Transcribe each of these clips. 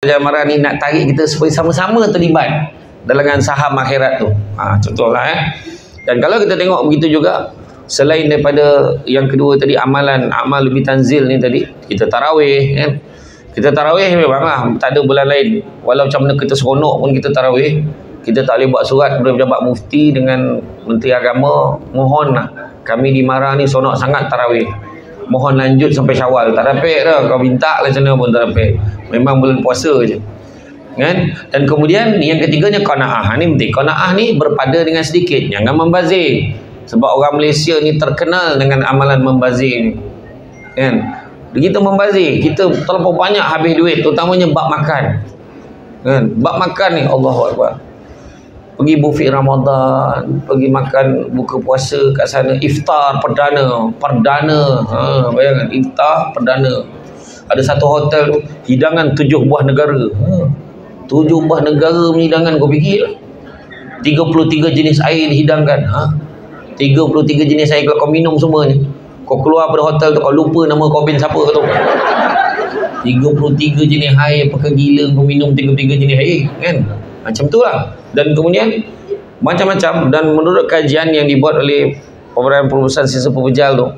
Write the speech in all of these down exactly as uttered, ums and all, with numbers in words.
Pelajaran marah ni nak tarik kita supaya sama-sama terlibat dalam saham akhirat tu. Ha, contohlah eh. Dan kalau kita tengok begitu juga, selain daripada yang kedua tadi, amalan amal lebih tanzil ni tadi, kita tarawih kan. Kita tarawih memanglah tak ada bulan lain. Walau macam mana kita seronok pun kita tarawih, kita tak boleh buat surat kepada pejabat mufti dengan menteri agama, mohonlah kami di Mara ni seronok sangat tarawih, mohon lanjut sampai Syawal. Tak dapat dah, kau minta lah macam mana pun tak dapat. Memang bulan puasa je kan. Dan kemudian yang ketiganya qanaah. Ni penting. Qanaah ni berpada dengan sedikit, jangan membazir. Sebab orang Malaysia ni terkenal dengan amalan membazir ni kan. Kita membazir, kita terlalu banyak habis duit, terutamanya bab makan kan. Bab makan ni Allahu Akbar, pergi buffet Ramadan, pergi makan buka puasa kat sana, iftar perdana, perdana ha, bayangkan iftar perdana. Ada satu hotel tu hidangan tujuh buah negara. Ha, tujuh buah negara punya hidangan, kau fikir tiga puluh tiga jenis air dihidangkan. Ha, tiga puluh tiga jenis air kalau kau minum semuanya. Kau keluar pada hotel tu, kau lupa nama kau bin siapa tu. tiga puluh tiga jenis air, apakah gila kau minum tiga puluh tiga jenis air kan. Macam tu lah. Dan kemudian macam-macam. Dan menurut kajian yang dibuat oleh Pemberian Perubahan Sisa Pepejal tu,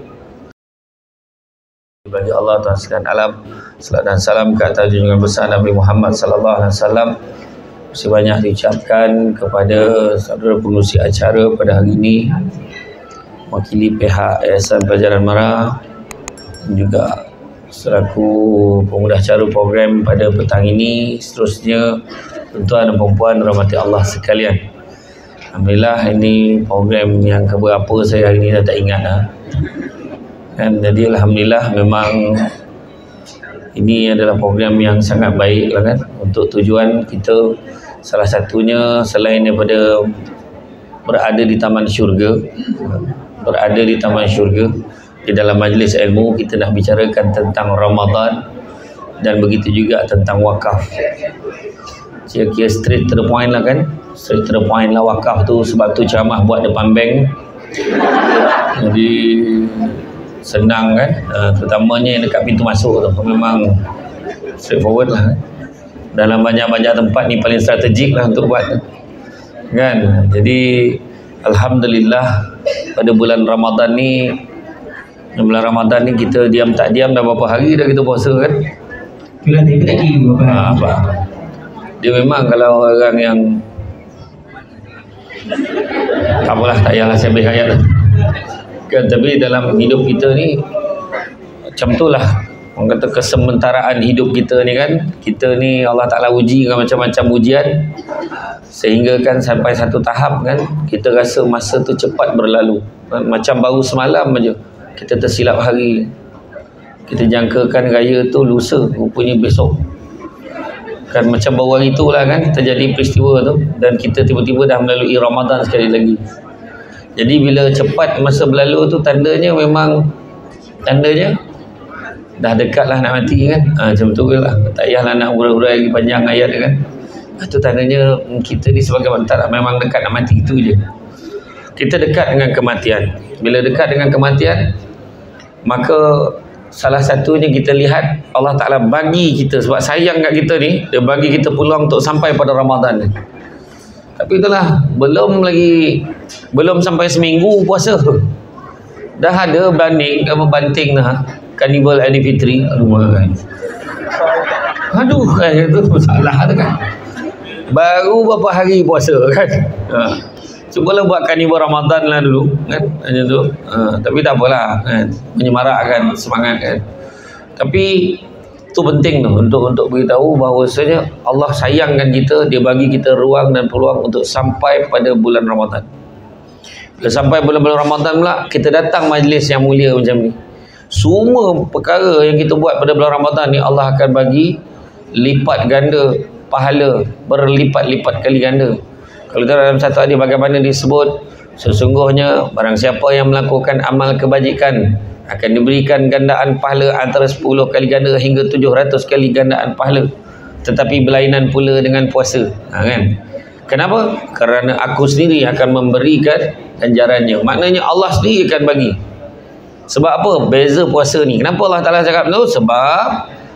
bagi Allah Tuhan sekalian alam, salat dan salam ke atas junjungan besar Nabi Muhammad sallallahu alaihi wasallam. Masih banyak diucapkan kepada saudara pengurusi acara pada hari ini, wakili pihak Yayasan Pelajaran Mara, juga selaku pengurusi acara program pada petang ini. Seterusnya, tuan-tuan dan puan-puan rahmati Allah sekalian, alhamdulillah ini program yang keberapa saya hari ini dah tak ingat dah. Dan jadi alhamdulillah memang ini adalah program yang sangat baik lah kan, untuk tujuan kita salah satunya selain daripada berada di taman syurga, berada di taman syurga, di dalam majlis ilmu kita nak bicarakan tentang Ramadan dan begitu juga tentang wakaf. Kira-kira straight to the point lah kan, straight to the point lah wakaf tu. Sebab tu ceramah buat depan bank, jadi senang kan, uh, terutamanya yang dekat pintu masuk tu memang straightforward lah. Dalam banyak-banyak tempat ni paling strategik lah untuk buat kan. Jadi alhamdulillah pada bulan Ramadan ni, bulan Ramadan ni kita diam tak diam dah berapa hari dah kita puasa kan. Bulan ni lagi berapa hari? Ha, apa? Dia memang kalau orang yang tak apalah, tak payahlah saya beri ayat lah kan. Tapi dalam hidup kita ni macam tu lah, orang kata kesementaraan hidup kita ni kan. Kita ni Allah Ta'ala uji dengan macam-macam ujian, sehingga kan sampai satu tahap kan kita rasa masa tu cepat berlalu. Macam baru semalam aja kita tersilap hari, kita jangkakan raya tu lusa, rupanya besok kan. Macam baru hari tu lah kan terjadi peristiwa tu, dan kita tiba-tiba dah melalui Ramadan sekali lagi. Jadi bila cepat masa berlalu tu, tandanya memang tandanya dah dekat lah nak mati kan. Ha, macam tu lah, tak payahlah nak hurai-hurai lagi panjang ayat kan. Itu tandanya kita ni sebagai mentara memang dekat nak mati, itu je. Kita dekat dengan kematian. Bila dekat dengan kematian, maka salah satunya kita lihat Allah Ta'ala bagi kita, sebab sayang kat kita ni, dia bagi kita peluang untuk sampai pada Ramadan ni. Tapi itulah, belum lagi, belum sampai seminggu puasa dah ada banding apa banting dah Carnival Aidilfitri. Aduh kan, aduh kan, itu masalah tu kan. Baru beberapa hari puasa kan. Ha, cubalah buat Carnival Ramadan lah dulu kan, macam tu. Ha, tapi tak apalah kan, menyemarakkan semangat kan. Tapi itu penting tu untuk untuk beritahu bahawasanya Allah sayangkan kita, dia bagi kita ruang dan peluang untuk sampai pada bulan Ramadan. Bila sampai bulan-bulan Ramadan pula, kita datang majlis yang mulia macam ni, semua perkara yang kita buat pada bulan Ramadan ni Allah akan bagi lipat ganda pahala, berlipat-lipat kali ganda. Kalau dalam satu hadis bagaimana disebut, sesungguhnya barang siapa yang melakukan amal kebajikan akan diberikan gandaan pahala antara sepuluh kali ganda hingga tujuh ratus kali gandaan pahala, tetapi berlainan pula dengan puasa. Ha, kan? Kenapa? Kerana aku sendiri akan memberikan ganjarannya. Maknanya Allah sendiri akan bagi. Sebab apa? Beza puasa ni. Kenapa Allah Ta'ala cakap tu? Sebab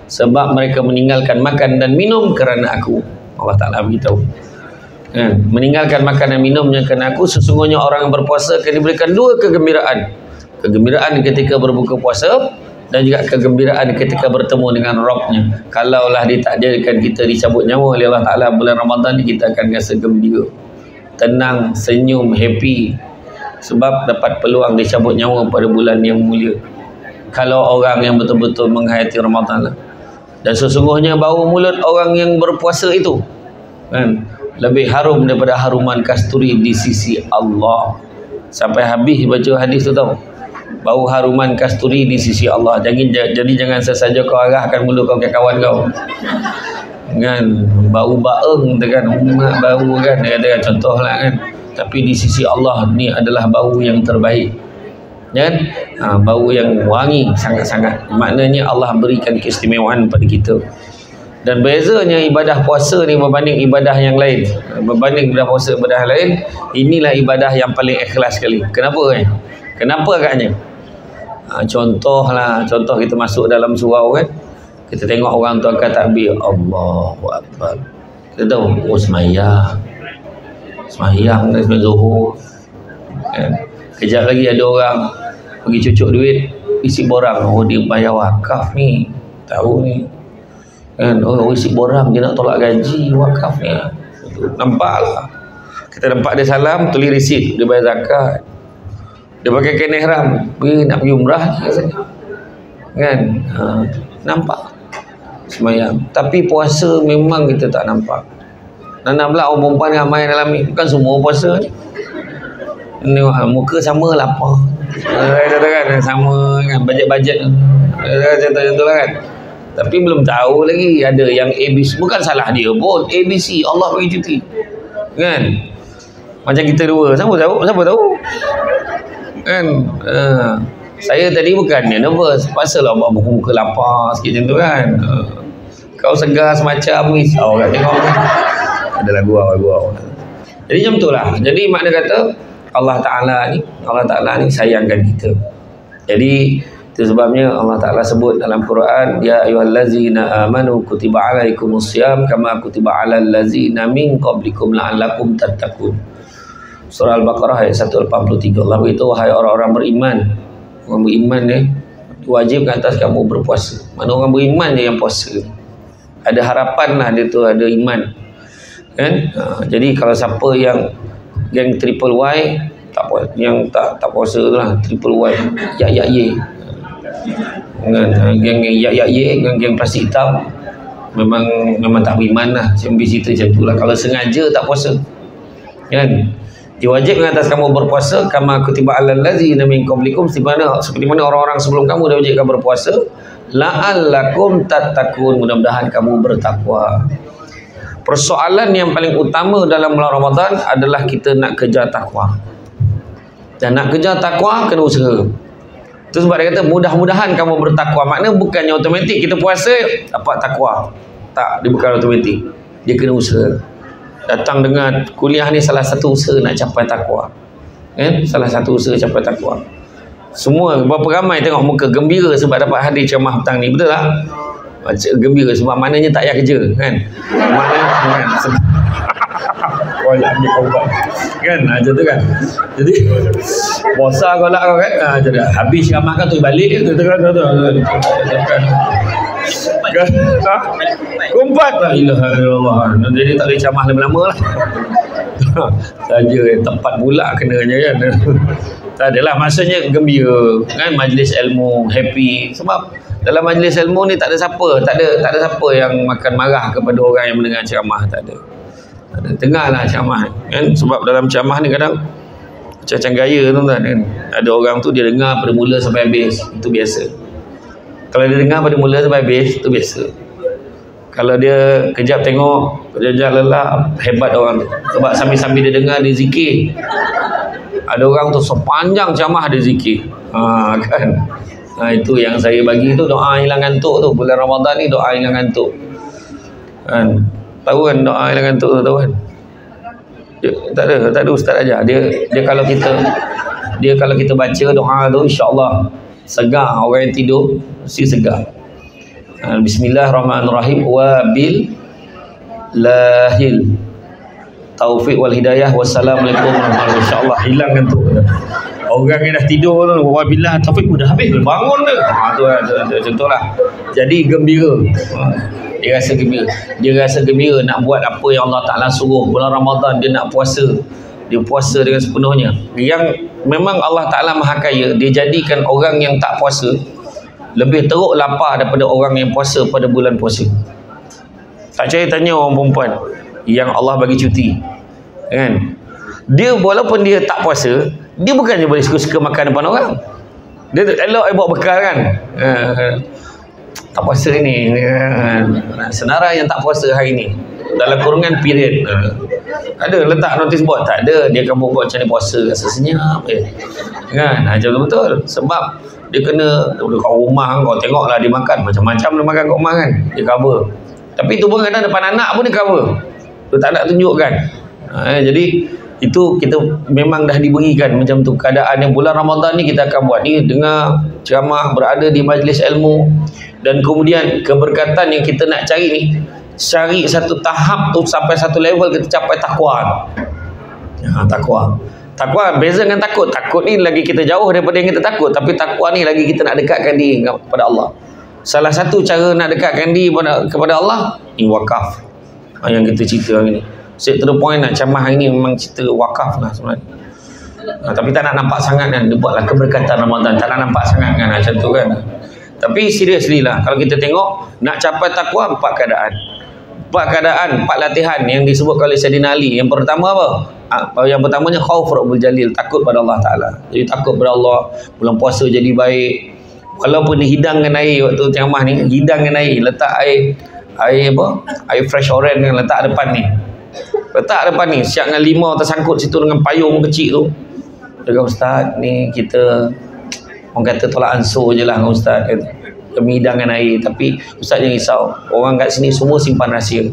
sebab mereka meninggalkan makan dan minum kerana aku. Allah Ta'ala beritahu kan? Meninggalkan makan dan minumnya kerana aku. Sesungguhnya orang yang berpuasa akan diberikan dua kegembiraan. Kegembiraan ketika berbuka puasa dan juga kegembiraan ketika bertemu dengan Rabbnya. Kalaulah ditakdirkan kita dicabut nyawa oleh Allah Ta'ala bulan Ramadan ni, kita akan rasa gembira, tenang, senyum, happy, sebab dapat peluang dicabut nyawa pada bulan yang mulia. Kalau orang yang betul-betul menghayati Ramadan lah. Dan sesungguhnya bau mulut orang yang berpuasa itu kan lebih harum daripada haruman kasturi di sisi Allah. Sampai habis baca hadis tu tahu. Bau haruman kasturi di sisi Allah. Jadi, jadi jangan sesaja kau arahkan mulut kau ke kawan kau kan, bau baeng tu kan, umat bau kan, ada contoh lah kan. Tapi di sisi Allah ni adalah bau yang terbaik kan, ha, bau yang wangi sangat-sangat. Maknanya Allah berikan keistimewaan pada kita. Dan bezanya ibadah puasa ni berbanding ibadah yang lain, berbanding ibadah puasa ibadah lain, inilah ibadah yang paling ikhlas sekali. Kenapa kan? Kenapa agaknya? Ha, contoh lah, contoh kita masuk dalam surau kan, kita tengok orang tu angkat takbir, Allahu Akbar. Kita tahu, oh semayang, semayang dan semayang Zuhur kan. Kejap lagi ada orang pergi cucuk duit, isi borang, oh dia bayar wakaf ni, tahu ni kan, oh isi borang dia nak tolak gaji wakaf ni, nampak lah. Kita nampak dia salam, tulis resit, dia bayar zakat, dia pakai kain ihram, pergi nak pergi umrah kan, ha, nampak semayang. Tapi puasa memang kita tak nampak. Nana pula orang perempuan ramai dalam ni, bukan semua puasa ni. Tengok muka sama lapar, kan, sama kan, bajet-bajet contoh lah kan. Tapi belum tahu lagi ada yang A B C, bukan salah dia pun, A B C Allah bagi cuti kan. Macam kita dua, siapa tahu, siapa tahu kan. Uh, saya tadi bukannya nervous, pasalah buat muka lapar sikit macam tu kan. Uh, kau segar semacam risau kat tengok ada lagu awal-awal. Jadi macam tu lah. Jadi makna kata Allah Ta'ala ni, Allah Ta'ala ni sayangkan kita. Jadi itu sebabnya Allah Ta'ala sebut dalam Quran, ya ayyuhallazina amanu kutiba alaikumusiyam kama kutiba alal ladzina min qablikum la'allakum tattaqun. Surah Al-Baqarah ayat seratus lapan puluh tiga. Allah beritahu, wahai orang-orang beriman, orang beriman ni wajib ke atas kamu berpuasa. Mana orang beriman je yang puasa. Ada harapan lah dia tu, ada iman kan. Ha, jadi kalau siapa yang geng triple Y tak puas, yang tak tak puasa tu lah, triple Y, ya ya ye kan, geng geng ya ya ye, geng geng plastik hitam, memang memang tak beriman lah. Sambil cerita macam tu lah. Kalau sengaja tak puasa kan, diwajibkan atas kamu berpuasa kama kutiba alal ladzina min qablikum, seperti mana orang-orang sebelum kamu dah wajibkan berpuasa, la'allakum tattaqun, mudah-mudahan kamu bertakwa. Persoalan yang paling utama dalam bulan Ramadan adalah kita nak kejar takwa. Dan nak kejar takwa kena usaha. Itu sebab dia kata mudah-mudahan kamu bertakwa. Maknanya bukannya automatik kita puasa dapat takwa. Tak, dia bukan automatik. Dia kena usaha. Datang dengan kuliah ni salah satu usaha nak capai takwa. Kan? Salah satu usaha capai takwa. Semua berapa ramai tengok muka gembira sebab dapat hadir ceramah petang ni, betul tak? Gembira sebab maknanya tak payah kerja kan. Maknanya kan sebab wala ambil ubat kan, macam tu kan. Jadi puasa kau lah kau kan, ha, jadi habis ceramah kan tu balik tu tu kan tu kan kumpat la ilaha illallah. Jadi tak boleh ceramah lama-lama lah. Saja tempat pula kenanya kan. Tak adalah, maksudnya gembira kan, majlis ilmu, happy. Sebab dalam majlis ilmu ni tak ada siapa, tak ada tak ada siapa yang makan marah kepada orang yang mendengar ceramah, tak ada. Tak ada, dengarlah ceramah kan. Sebab dalam ceramah ni kadang macam-macam gaya tuan-tuan kan. Ada orang tu dia dengar pada mula sampai habis, itu biasa. Kalau dia dengar pada mula sampai habis, itu biasa. Kalau dia kejap tengok, kejap lelah, hebat orang tu. Sebab sambil-sambil dia dengar, dia zikir. Ada orang tu sepanjang ceramah dia zikir. Ha, kan. Ha, itu yang saya bagi tu doa hilang ngantuk tu. Bulan Ramadan ni doa hilang ngantuk. Kan. Tahu kan doa hilang ngantuk tu, tahu kan? Dia, tak ada, tak ada ustaz aja. Dia dia kalau kita dia kalau kita baca doa tu, insya-Allah segar orang yang tidur, mesti segar. Bismillahirrahmanirrahim. Wa bil lahil taufiq wal hidayah. Wassalamualaikum warahmatullahi wabarakatuh. InsyaAllah hilang kan tu. Orang yang dah tidur tu, wabillah taufik dah habis, bangun dah. Ha, tu, tu, tu, contohlah. Jadi gembira. Ha, dia rasa gembira. Dia rasa gembira nak buat apa yang Allah Ta'ala suruh. Bulan Ramadan dia nak puasa. Dia puasa dengan sepenuhnya. Yang memang Allah Ta'ala Maha Kaya, dia jadikan orang yang tak puasa lebih teruk lapar daripada orang yang puasa pada bulan puasa. Tak percaya tanya orang perempuan yang Allah bagi cuti, kan? Dia walaupun dia tak puasa, dia bukannya boleh suka-suka makan depan orang. Dia elok dia bawa bekal kan. Uh, tak puasa ni. Uh, senarai yang tak puasa hari ni dalam kurungan period. Uh, ada letak notice board? Tak ada. Dia akan buat macam ni puasa rasa senyap eh. Kan? Nah, betul-betul. Sebab dia kena kat rumah, kau tengoklah dia makan macam-macam dia makan kat rumah kan. Dia cover. Tapi tu pun kadang depan anak pun dia cover. Dia tak nak tunjukkan. Uh, jadi itu kita memang dah diberikan macam tu keadaan yang bulan Ramadan ni kita akan buat ni, dengar ceramah, berada di majlis ilmu, dan kemudian keberkatan yang kita nak cari ni, cari satu tahap tu sampai satu level kita capai takwa. Ha, takwa. Takwa beza dengan takut. Takut ni lagi kita jauh daripada yang kita takut, tapi takwa ni lagi kita nak dekatkan diri kepada Allah. Salah satu cara nak dekatkan diri kepada, kepada Allah ni wakaf. Ha, yang kita cerita hari ni. Straight to the point nak camah hari ni memang cerita wakaf lah sebenarnya. Ha, tapi tak nak nampak sangat kan. Dia buatlah keberkatan Ramadan. Tak nak nampak sangat kan macam tu kan. Tapi seriously lah. Kalau kita tengok nak capai takwa, empat keadaan. Empat keadaan, empat latihan yang disebut oleh Sayyidina Ali. Yang pertama apa? Ha, yang pertamanya khauf Rabbul Jalil. Takut pada Allah Ta'ala. Jadi takut pada Allah. Bulan puasa jadi baik. Walaupun dihidangkan air waktu ceramah ni. Hidangkan air. Letak air. Air apa? Air fresh orange yang letak depan ni. Letak depan ni, siap dengan limau tersangkut situ dengan payung kecil tu. Dia kata, Ustaz, ni kita orang kata tolak ansur je lah Ustaz. Kami hidangkan air. Tapi Ustaz jangan risau, orang kat sini semua simpan rahsia.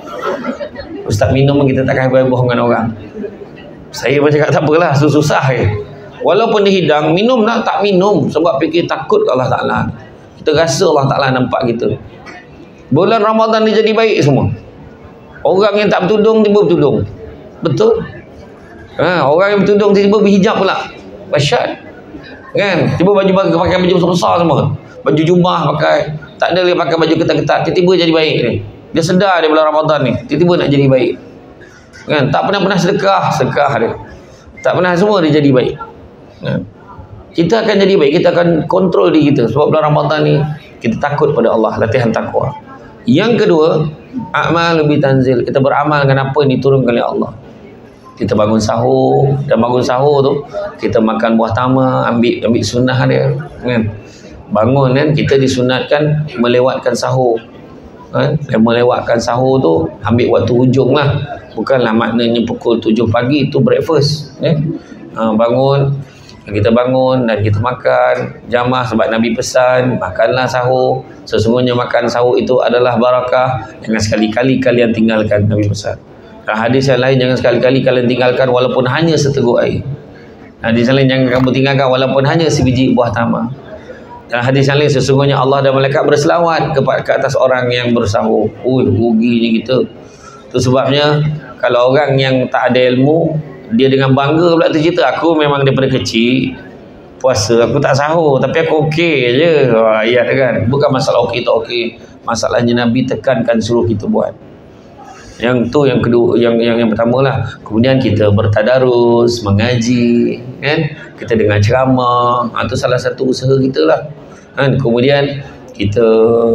Ustaz minum kita takkan heboh dengan orang. Saya pun cakap tak apalah, susah-susah je. Walaupun dihidang, minum tak, tak minum. Sebab fikir takut Allah Ta'ala. Kita rasa Allah Ta'ala nampak kita. Bulan Ramadan ni jadi baik semua. Orang yang tak bertudung tiba bertudung. Betul? Ha, orang yang bertudung tiba berhijab pula. Dahsyat. Kan? Tiba baju pakai baju besar-besar semua. Baju jubah pakai. Tak ada lagi pakai baju ketat-ketat. Tiba-tiba jadi baik ni. Dia sedar dia bulan Ramadan ni. Tiba-tiba nak jadi baik. Kan? Tak pernah-pernah sedekah, sedekah dia. Tak pernah semua dia jadi baik. Kan? Kita akan jadi baik. Kita akan kontrol diri kita. Sebab bulan Ramadan ni kita takut pada Allah. Latihan takwa. Yang kedua, amal lebih tanzil. Kita beramal dengan apa yang diturunkan oleh Allah. Kita bangun sahur, dan bangun sahur tu kita makan buah tama, ambil ambil sunnah dia, kan? Bangun kan, kita disunatkan melewatkan sahur. Kan? Dan melewatkan sahur tu ambil waktu hujung lah. Bukanlah maknanya pukul tujuh pagi itu breakfast, kan? Ha, bangun, kita bangun dan kita makan jamaah sebab Nabi pesan makanlah sahur, sesungguhnya makan sahur itu adalah barakah, jangan sekali-kali kalian tinggalkan, Nabi pesan. Dan hadis yang lain, jangan sekali-kali kalian tinggalkan walaupun hanya seteguk air. Hadis yang lain, jangan kamu tinggalkan walaupun hanya sebiji buah tamar. Dan hadis yang lain, sesungguhnya Allah dan malaikat berselawat kepada ke atas orang yang bersahur. Ui, ruginya kita. Itu sebabnya kalau orang yang tak ada ilmu, dia dengan bangga pula tu cerita, aku memang daripada kecil puasa, aku tak sahur tapi aku okey je. Wah, ayat kan. Bukan masalah okey tak okey. Masalahnya Nabi tekankan suruh kita buat. Yang tu yang kedua, yang yang yang pertama lah. Kemudian kita bertadarus, mengaji, kan? Kita dengar ceramah. Ha, tu salah satu usaha kita lah. Kan? Kemudian kita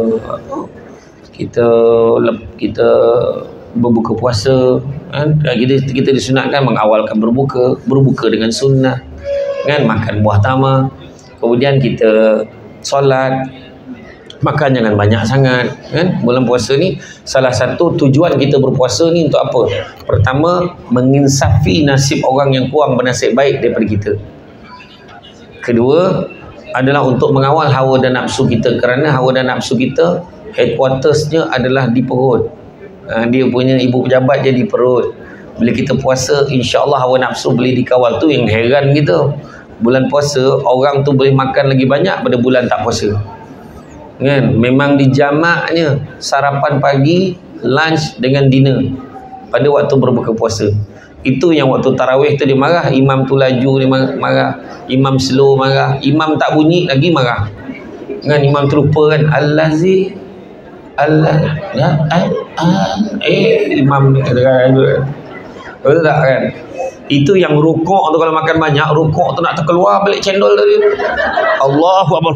kita kita berbuka puasa, kan? kita kita disunatkan mengawalkan berbuka, berbuka dengan sunnah, kan? Makan buah tamar, kemudian kita solat, makan jangan banyak sangat, kan? Bulan puasa ni salah satu tujuan kita berpuasa ni untuk apa? Pertama, menginsafi nasib orang yang kurang bernasib baik daripada kita. Kedua adalah untuk mengawal hawa dan nafsu kita, kerana hawa dan nafsu kita headquartersnya adalah di perut. Uh, dia punya ibu pejabat je di perut. Bila kita puasa, insya-Allah hawa nafsu boleh dikawal. Tu yang heran kita. Bulan puasa orang tu boleh makan lagi banyak pada bulan tak puasa. kan, memang dijamaknya sarapan pagi, lunch dengan dinner pada waktu berbuka puasa. Itu yang waktu tarawih tu dia marah, imam tu laju dia marah, imam slow marah, imam tak bunyi lagi marah kan, imam terlupa kan, allazi Allah ya, eh, eh imam ni kata-kata betul tak kan. Itu yang rukuk tu, kalau makan banyak rukuk tu nak terkeluar balik cendol tadi, Allahu akbar,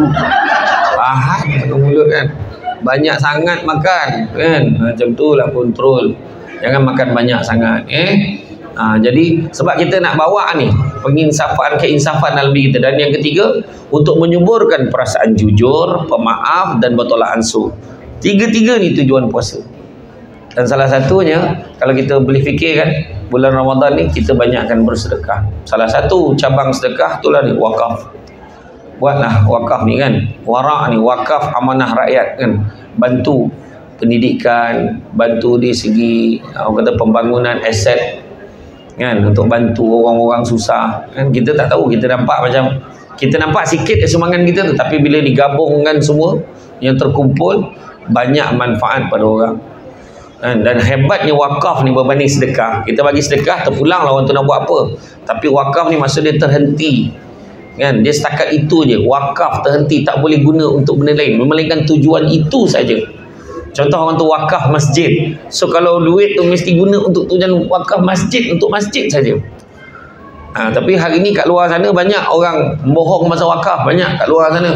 pahat ke mulut kan, banyak sangat makan kan, macam tu lah, kontrol, jangan makan banyak sangat eh. Ha, jadi sebab kita nak bawa ni penginsafan, keinsafan dalam diri kita. Dan yang ketiga, untuk menyuburkan perasaan jujur, pemaaf dan bertolak ansur. Tiga-tiga ni tujuan puasa. Dan salah satunya, kalau kita boleh fikir kan, bulan Ramadan ni kita banyakkan bersedekah. Salah satu cabang sedekah itulah ni, wakaf. Buatlah wakaf ni kan, warak ni, wakaf amanah rakyat kan, bantu pendidikan, bantu di segi orang kata pembangunan aset kan, untuk bantu orang-orang susah kan. Kita tak tahu, kita nampak macam kita nampak sikit kesemangan kita tu, tapi bila digabungkan semua yang terkumpul, banyak manfaat pada orang kan. Dan hebatnya wakaf ni berbanding sedekah. Kita bagi sedekah, terpulang lah orang tu nak buat apa, tapi wakaf ni maksud dia terhenti kan, dia setakat itu je, wakaf terhenti, tak boleh guna untuk benda lain melainkan tujuan itu saja. Contoh orang tu wakaf masjid, so kalau duit tu mesti guna untuk tujuan wakaf masjid, untuk masjid saja. Ha, tapi hari ni kat luar sana banyak orang membohong masa wakaf, banyak kat luar sana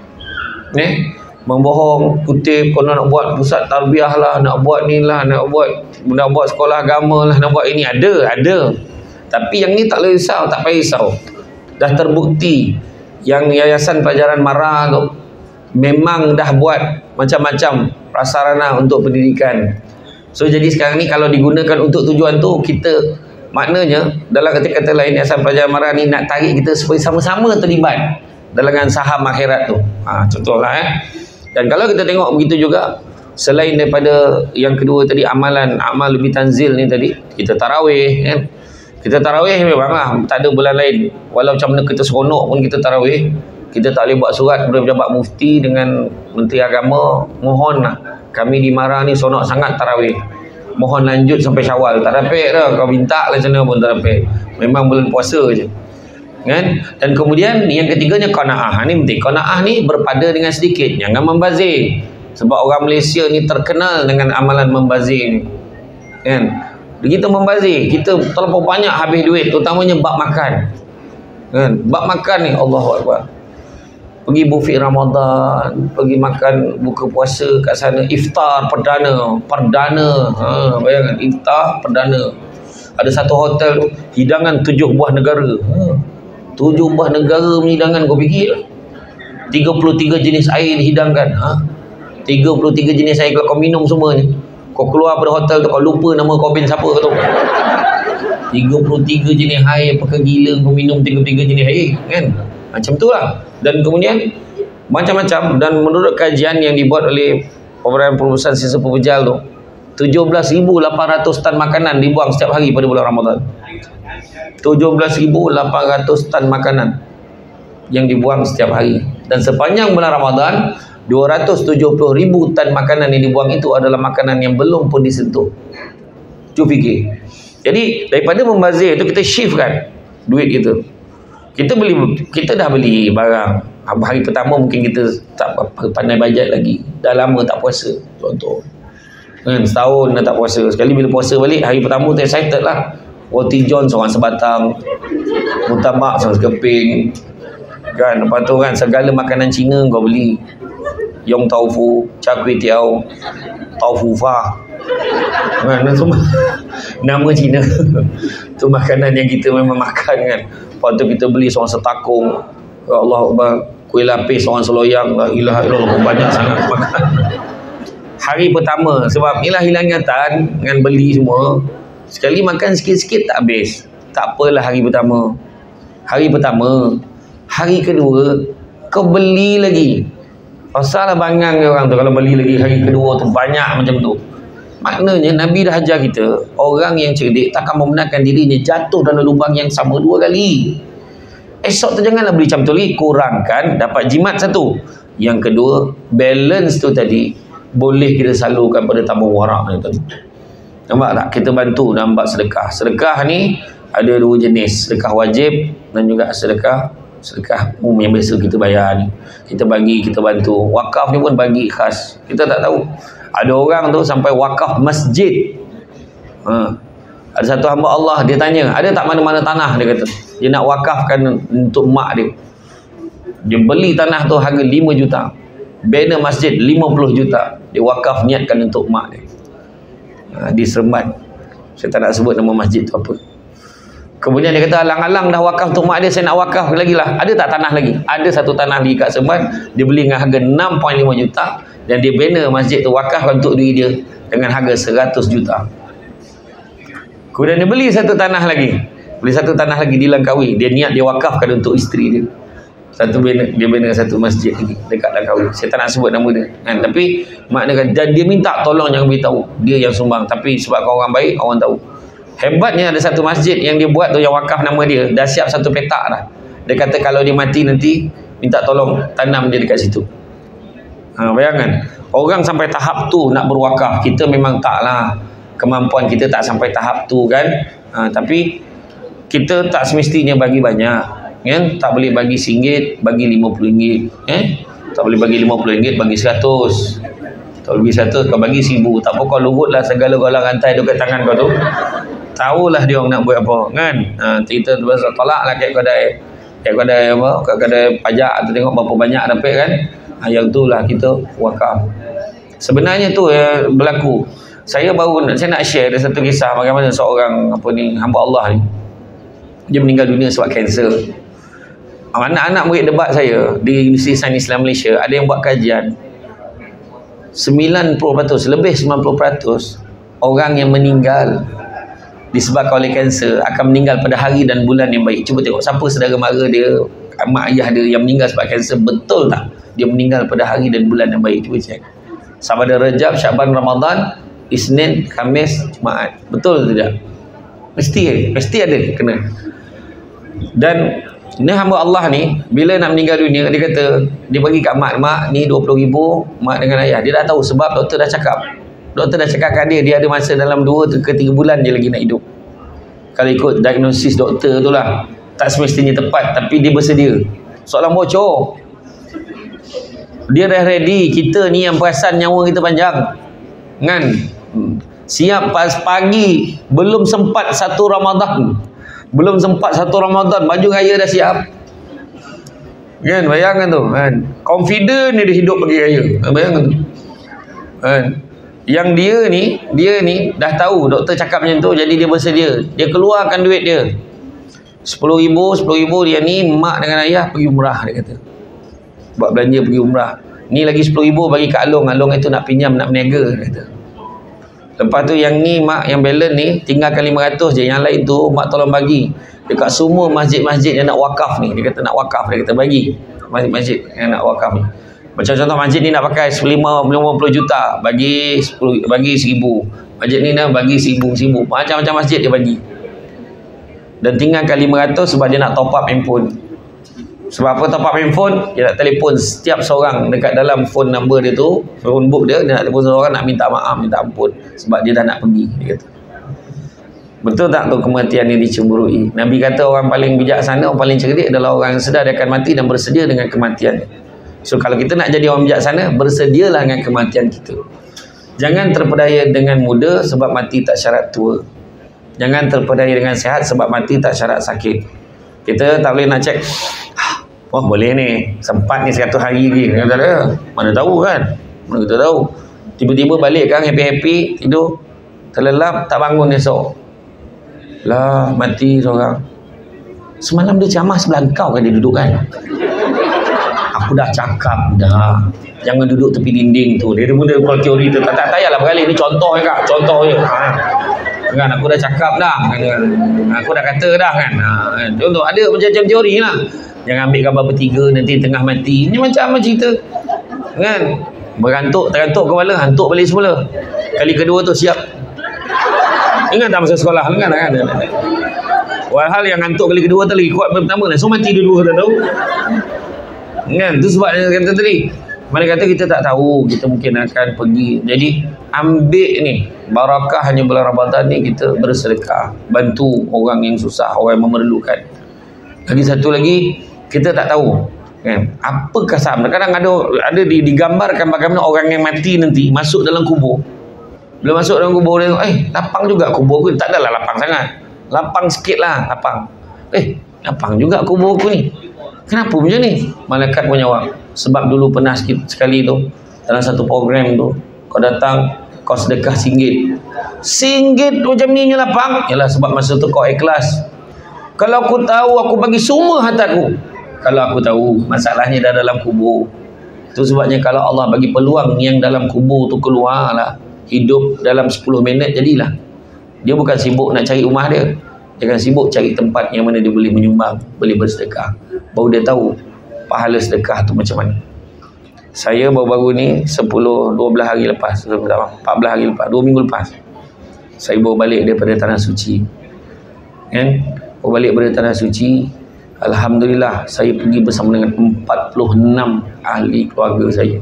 eh, membohong, kutip konon nak buat pusat tarbiyah lah, nak buat ni lah, nak buat nak buat sekolah agama lah, nak buat ini, ada ada tapi yang ni tak boleh risau, tak payah risau. Dah terbukti yang Yayasan Pelajaran Mara tu memang dah buat macam-macam prasarana untuk pendidikan. So jadi sekarang ni kalau digunakan untuk tujuan tu, kita maknanya dalam kata-kata lain, Yayasan Pelajaran Mara ni nak tarik kita supaya sama-sama terlibat dalam saham akhirat tu. Ha, contohlah eh. Dan kalau kita tengok begitu juga, selain daripada yang kedua tadi, amalan amal lebih tanzil ni tadi, kita tarawih kan. Kita tarawih memanglah tak ada bulan lain, walau macam mana kita seronok pun kita tarawih. Kita tak boleh buat surat kepada pejabat mufti dengan Menteri Agama, mohonlah kami di Mara ni seronok sangat tarawih, mohon lanjut sampai Syawal. Tak dapat dah, kau minta lah macam mana pun tak dapat, memang bulan puasa je kan. Dan kemudian yang ketiganya qanaah. Ni penting, qanaah ni berpada dengan sedikit, jangan membazir. Sebab orang Malaysia ni terkenal dengan amalan membazir ni kan. Kita membazir, kita terlalu banyak habis duit, terutamanya bab makan kan. Bab makan ni Allahu Akbar, pergi buffet Ramadan, pergi makan buka puasa kat sana, iftar perdana, perdana ha, bayangkan iftar perdana. Ada satu hotel tu hidangan tujuh buah negara, ha, tujuh buah negara hidangan. Kau fikir tiga puluh tiga jenis air dihidangkan, ha, tiga puluh tiga jenis air. Kalau kau minum semuanya, kau keluar pada hotel tu, kau lupa nama kau bin siapa tu. tiga puluh tiga jenis air, apakah gila kau minum tiga puluh tiga jenis air kan. Macam tu lah. Dan kemudian macam-macam. Dan menurut kajian yang dibuat oleh Pemberian Perusahaan Sisa Pepejal tu, tujuh belas ribu lapan ratus tan makanan dibuang setiap hari pada bulan Ramadan. tujuh belas ribu lapan ratus tan makanan yang dibuang setiap hari. Dan sepanjang bulan Ramadan, dua ratus tujuh puluh ribu tan makanan yang dibuang itu adalah makanan yang belum pun disentuh. Cuba fikir. Jadi daripada membazir itu, kita shiftkan duit kita. Kita beli, kita dah beli barang hari pertama, mungkin kita tak pandai bajet lagi, dah lama tak puasa contoh kan, setahun dah tak puasa. Sekali bila puasa balik, hari pertama tu excited lah, roti john seorang sebatang, murtabak seorang sekeping kan. Lepas tu kan segala makanan Cina kau beli, yong tau fu, char kway teow, tau fu fa kan, semua nama Cina tu makanan yang kita memang makan kan. Lepas tu kita beli seorang setakung, ya Allah Akbar, kuih lapis seorang seloyang, la ilaha illallah, banyak sangat makan hari pertama. Sebab inilah hilang ingatan dengan beli semua, sekali makan sikit-sikit tak habis. Tak apalah hari pertama. Hari pertama, hari kedua kau beli lagi. Pasal bangang orang tu kalau beli lagi hari kedua tu banyak macam tu. Maknanya Nabi dah ajar kita, orang yang cerdik takkan membenarkan dirinya jatuh dalam lubang yang sama dua kali. Esok tu janganlah beli macam tu lagi, kurangkan, dapat jimat satu, Yang kedua, balance tu tadi boleh kita salurkan pada tabung warak ni tadi. Nampak tak? Kita bantu dalam bab sedekah. Sedekah ni ada dua jenis, sedekah wajib dan juga sedekah sedekah umum yang biasa kita bayar ni. Kita bagi, kita bantu. Wakaf ni pun bagi khas. Kita tak tahu. Ada orang tu sampai wakaf masjid. Ha. Ada satu hamba Allah, dia tanya, ada tak mana-mana tanah, dia kata. Dia nak wakafkan untuk mak dia. Dia beli tanah tu harga lima juta. Banner masjid lima puluh juta. Dia wakaf niatkan untuk mak dia. Ha, di Seremban. Saya tak nak sebut nama masjid tu apa. Kemudian dia kata, alang-alang dah wakaf untuk mak dia, saya nak wakaf lagi lah. Ada tak tanah lagi? Ada satu tanah di kat Seremban. Dia beli dengan harga enam perpuluhan lima juta. Dan dia banner masjid tu wakafkan untuk diri dia dengan harga seratus juta. Kemudian dia beli satu tanah lagi. Beli satu tanah lagi di Langkawi. Dia niat dia wakafkan untuk isteri dia. Satu banner, dia banner satu masjid lagi dekat Langkawi. Saya tak nak sebut nama dia. Kan? Tapi maknanya, dan dia minta tolong jangan beritahu. Dia yang sumbang. Tapi sebab kau orang baik, orang tahu. Hebatnya ada satu masjid yang dia buat tu, yang wakaf nama dia. Dah siap satu petak dah. Dia kata kalau dia mati nanti, minta tolong tanam dia dekat situ. Ha, bayangkan. Orang sampai tahap tu nak berwakaf. Kita memang taklah. Kemampuan kita tak sampai tahap tu kan. Ha, tapi kita tak semestinya bagi banyak kan? Tak boleh bagi singgit, bagi lima puluh ringgit eh? Tak boleh bagi lima puluh ringgit, bagi seratus. Tak boleh bagi seratus, kau bagi seribu. Tak apa, kau lurutlah segala golongan rantai dekat tangan kau tu. Tahulah dia orang nak buat apa kan. Ha, kita tolak lah kat kedai kat kedai apa, kat kedai pajak tu, tengok berapa banyak dapat kan. Ha, yang tu lah kita wakaf. Sebenarnya tu ya, berlaku. Saya baru saya nak share ada satu kisah bagaimana seorang apa ni hamba Allah ni, dia meninggal dunia sebab kanser. Anak-anak murid debat saya di Universiti Sains Islam Malaysia ada yang buat kajian, sembilan puluh peratus, lebih sembilan puluh peratus orang yang meninggal disebabkan oleh kanser akan meninggal pada hari dan bulan yang baik. Cuba tengok siapa saudara mara dia, mak ayah dia yang meninggal sebab kanser, betul tak dia meninggal pada hari dan bulan yang baik? Cuba cek. Sama ada Rejab, Syaban, Ramadan, Isnin, Khamis, Jumaat. Betul tidak? Mesti mesti ada kena. Dan ini hamba Allah ni bila nak meninggal dunia, dia kata dia bagi kat mak, mak ni dua puluh ribu, mak dengan ayah. Dia dah tahu sebab doktor dah cakap. Doktor dah cakap kat dia, dia ada masa dalam dua ke tiga bulan dia lagi nak hidup. Kalau ikut diagnosis doktor tu lah. Tak semestinya tepat, tapi dia bersedia. Soalan bocor. Dia dah ready. Kita ni yang perasan nyawa kita panjang. Kan? Siap pas pagi, belum sempat satu Ramadan, belum sempat satu Ramadan, baju raya dah siap kan. Bayangkan tu kan, confident ni dia hidup pergi raya. Bayangkan tu kan. Yang dia ni dia ni dah tahu doktor cakap macam tu, jadi dia bersedia, dia keluarkan duit dia sepuluh ribu, sepuluh ribu dia ni mak dengan ayah pergi umrah, dia kata buat belanja pergi umrah. Ni lagi sepuluh ribu bagi Kak Along, Along itu nak pinjam, nak berniaga, dia kata. Lepas tu yang ni mak, yang balance ni tinggalkan lima ratus je, yang lain tu mak tolong bagi dekat semua masjid-masjid yang nak wakaf ni. Dia kata nak wakaf, dia kata bagi masjid-masjid yang nak wakaf ni. Macam contoh masjid ni nak pakai lima puluh juta, bagi sepuluh, bagi seribu. Masjid ni nak bagi seribu, seribu. Macam-macam masjid dia bagi. Dan tinggalkan lima ratus sebab dia nak top up handphone. Sebab apa top up handphone? Dia nak telefon setiap seorang dekat dalam phone number dia tu, phone book dia, dia nak telefon seorang nak minta maaf, minta ampun sebab dia dah nak pergi, dia kata. Betul tak tu kematian yang dicemburui? Nabi kata orang paling bijaksana, orang paling cerdik adalah orang yang sedar dia akan mati dan bersedia dengan kematian. So kalau kita nak jadi orang bijaksana, bersedialah dengan kematian kita. Jangan terpedaya dengan muda sebab mati tak syarat tua. Jangan terpedaya dengan sehat sebab mati tak syarat sakit. Kita tak boleh nak cek, wah boleh ni, sempat ni seratus hari lagi. Kata, mana tahu kan? Mana kita tahu. Tiba-tiba balik kan happy-happy, tidur, terlelap, tak bangun esok. Lah, mati seorang. Semalam dia ceramah sebelah kau kan dia duduk kan? Aku dah cakap dah, jangan duduk tepi dinding tu. Dia mula kalau teori tu, tak, tak payahlah berkali. Ni contoh je kak, contoh je. Ha. Kan aku dah cakap dah. Aku dah kata dah kan. Ha. Contoh, ada macam-macam teori lah. Jangan ambil gambar bertiga nanti tengah mati. Ini macam apa cerita kan? Berantuk, terantuk kepala, hantuk balik semula. Kali kedua tu siap. Ingat tak masa sekolah? Ingat tak kan? Walhal yang hantuk kali kedua tu lagi kuat pertama lah. So mati dua-dua, tak tahu. Kan? Itu sebab dia kata tadi. Mana kata kita tak tahu, kita mungkin akan pergi. Jadi ambil ni barakah hanya bulan Ramadan ni, kita bersedekah, bantu orang yang susah, orang yang memerlukan. Lagi satu lagi, kita tak tahu kan apa kasam. Kadang ada ada digambarkan bagaimana orang yang mati nanti masuk dalam kubur. Bila masuk dalam kubur dia, eh lapang juga kubur aku. Tak adalah lapang sangat, lapang sikit lah lapang. Eh lapang juga kubur aku ni. Kenapa macam ni? Malaikat pun jawab, sebab dulu pernah sikit, sekali tu dalam satu program tu kau datang, kau sedekah singgit. Singgit macam ni je lapang. Yalah sebab masa tu kau ikhlas. Kalau aku tahu, aku bagi semua hartaku. Kalau aku tahu, masalahnya dah dalam kubur. Itu sebabnya kalau Allah bagi peluang yang dalam kubur tu keluar lah, hidup dalam sepuluh minit jadilah. Dia bukan sibuk nak cari rumah dia, dia akan sibuk cari tempat yang mana dia boleh menyumbang, boleh bersedekah. Baru dia tahu pahala sedekah tu macam mana. Saya baru-baru ni sepuluh dua belas hari lepas, empat belas hari lepas, dua minggu lepas, saya baru balik daripada Tanah Suci. Kan? Baru balik daripada Tanah Suci, alhamdulillah saya pergi bersama dengan empat puluh enam ahli keluarga saya.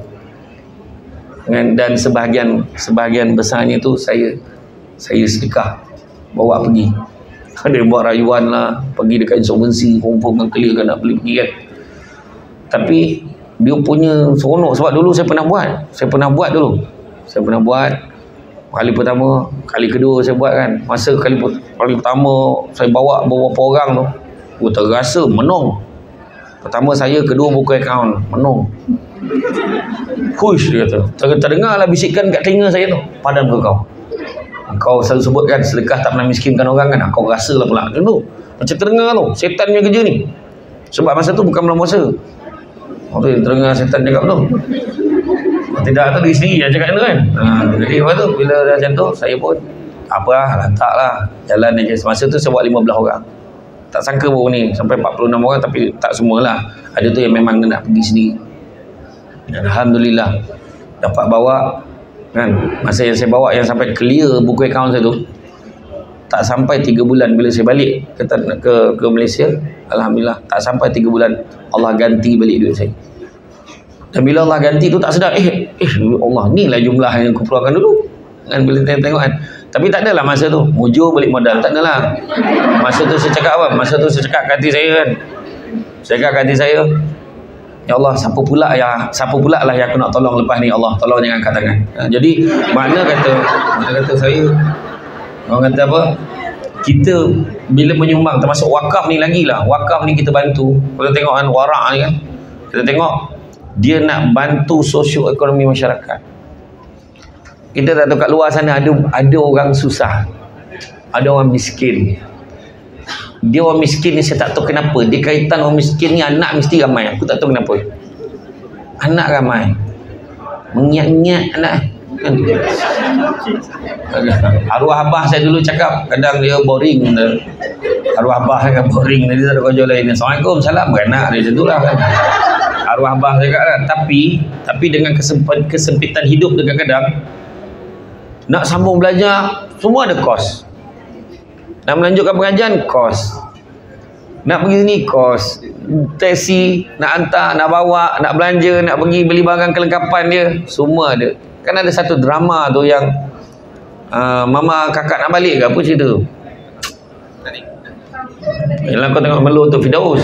Kan? Dan sebahagian sebahagian besarnya tu saya saya sedekah bawa pergi. Ada yang buat rayuan lah, pergi dekat insolvensi, kumpulkan clear kan nak beli pergi kan. Tapi dia punya seronok sebab dulu saya pernah buat. Saya pernah buat dulu. Saya pernah buat kali pertama, kali kedua saya buat kan. Masa kali kali pertama saya bawa beberapa orang tu, oh, terasa menung. Pertama saya, kedua buka akaun, menung. Kush dia kata. Terdengarlah bisikan kat telinga saya tu, padan ke kau. Kau selalu sebut kan sedekah tak pernah miskinkan orang kan. Kau rasa lah pula tu. Macam terdengar tu, setan punya kerja ni. Sebab masa tu bukan bulan puasa. Oh, tu terdengar setan cakap tu. Tidak tu diri sendiri yang cakap tu kan. Ha, jadi lepas tu bila dah macam tu, saya pun apalah, lantaklah jalan aja. Masa tu saya buat lima belas orang. Tak sangka baru ni sampai empat puluh enam orang, tapi tak semualah. Ada tu yang memang nak pergi sendiri. Dan alhamdulillah dapat bawa kan. Masa yang saya bawa yang sampai clear buku akaun saya tu, tak sampai tiga bulan bila saya balik ke ke, ke Malaysia, alhamdulillah tak sampai tiga bulan Allah ganti balik duit saya. Dan bila Allah ganti tu tak sedar, eh eh Allah ni lah jumlah yang aku keluarkan dulu kan, bila tengok kan. Tapi tak adalah masa tu mujur balik modal, tak adalah. Masa tu saya cakap apa? Masa tu saya cakap kat hati saya kan. Saya cakap kat hati saya, ya Allah, siapa pula ya, siapa pula lah yang aku nak tolong lepas ni, Allah tolong jangan angkat tangan. Ha, jadi mana kata, mana kata saya, orang kata apa? Kita bila menyumbang, termasuk wakaf ni lagi lah. Wakaf ni kita bantu. Kalau tengok kan warak ni kan, kita tengok dia nak bantu sosioekonomi masyarakat. Kita tak tahu kat luar sana ada ada orang susah, ada orang miskin. Dia orang miskin ni saya tak tahu kenapa. Dia kaitan orang miskin ni anak mesti ramai. Aku tak tahu kenapa. Anak ramai. Mengiak-ngiak anak. Kan? Arwah abah saya dulu cakap, kadang dia boring. Arwah abah saya boring. Dia tak ada kerja lain. Assalamualaikum, salam. Beranak dia macam tu lah kan. Arwah abah saya cakap lah. Tapi, tapi dengan kesempatan, kesempitan hidup kadang-kadang, nak sambung belajar, semua ada kos. Nak melanjutkan pengajian, kos. Nak pergi sini, kos. Taksi, nak hantar, nak bawa, nak belanja, nak pergi beli barang kelengkapan dia, semua ada. Kan ada satu drama tu yang uh, mama kakak nak balik ke apa cerita tu? Yalah kau tengok Melo tu Firdaus.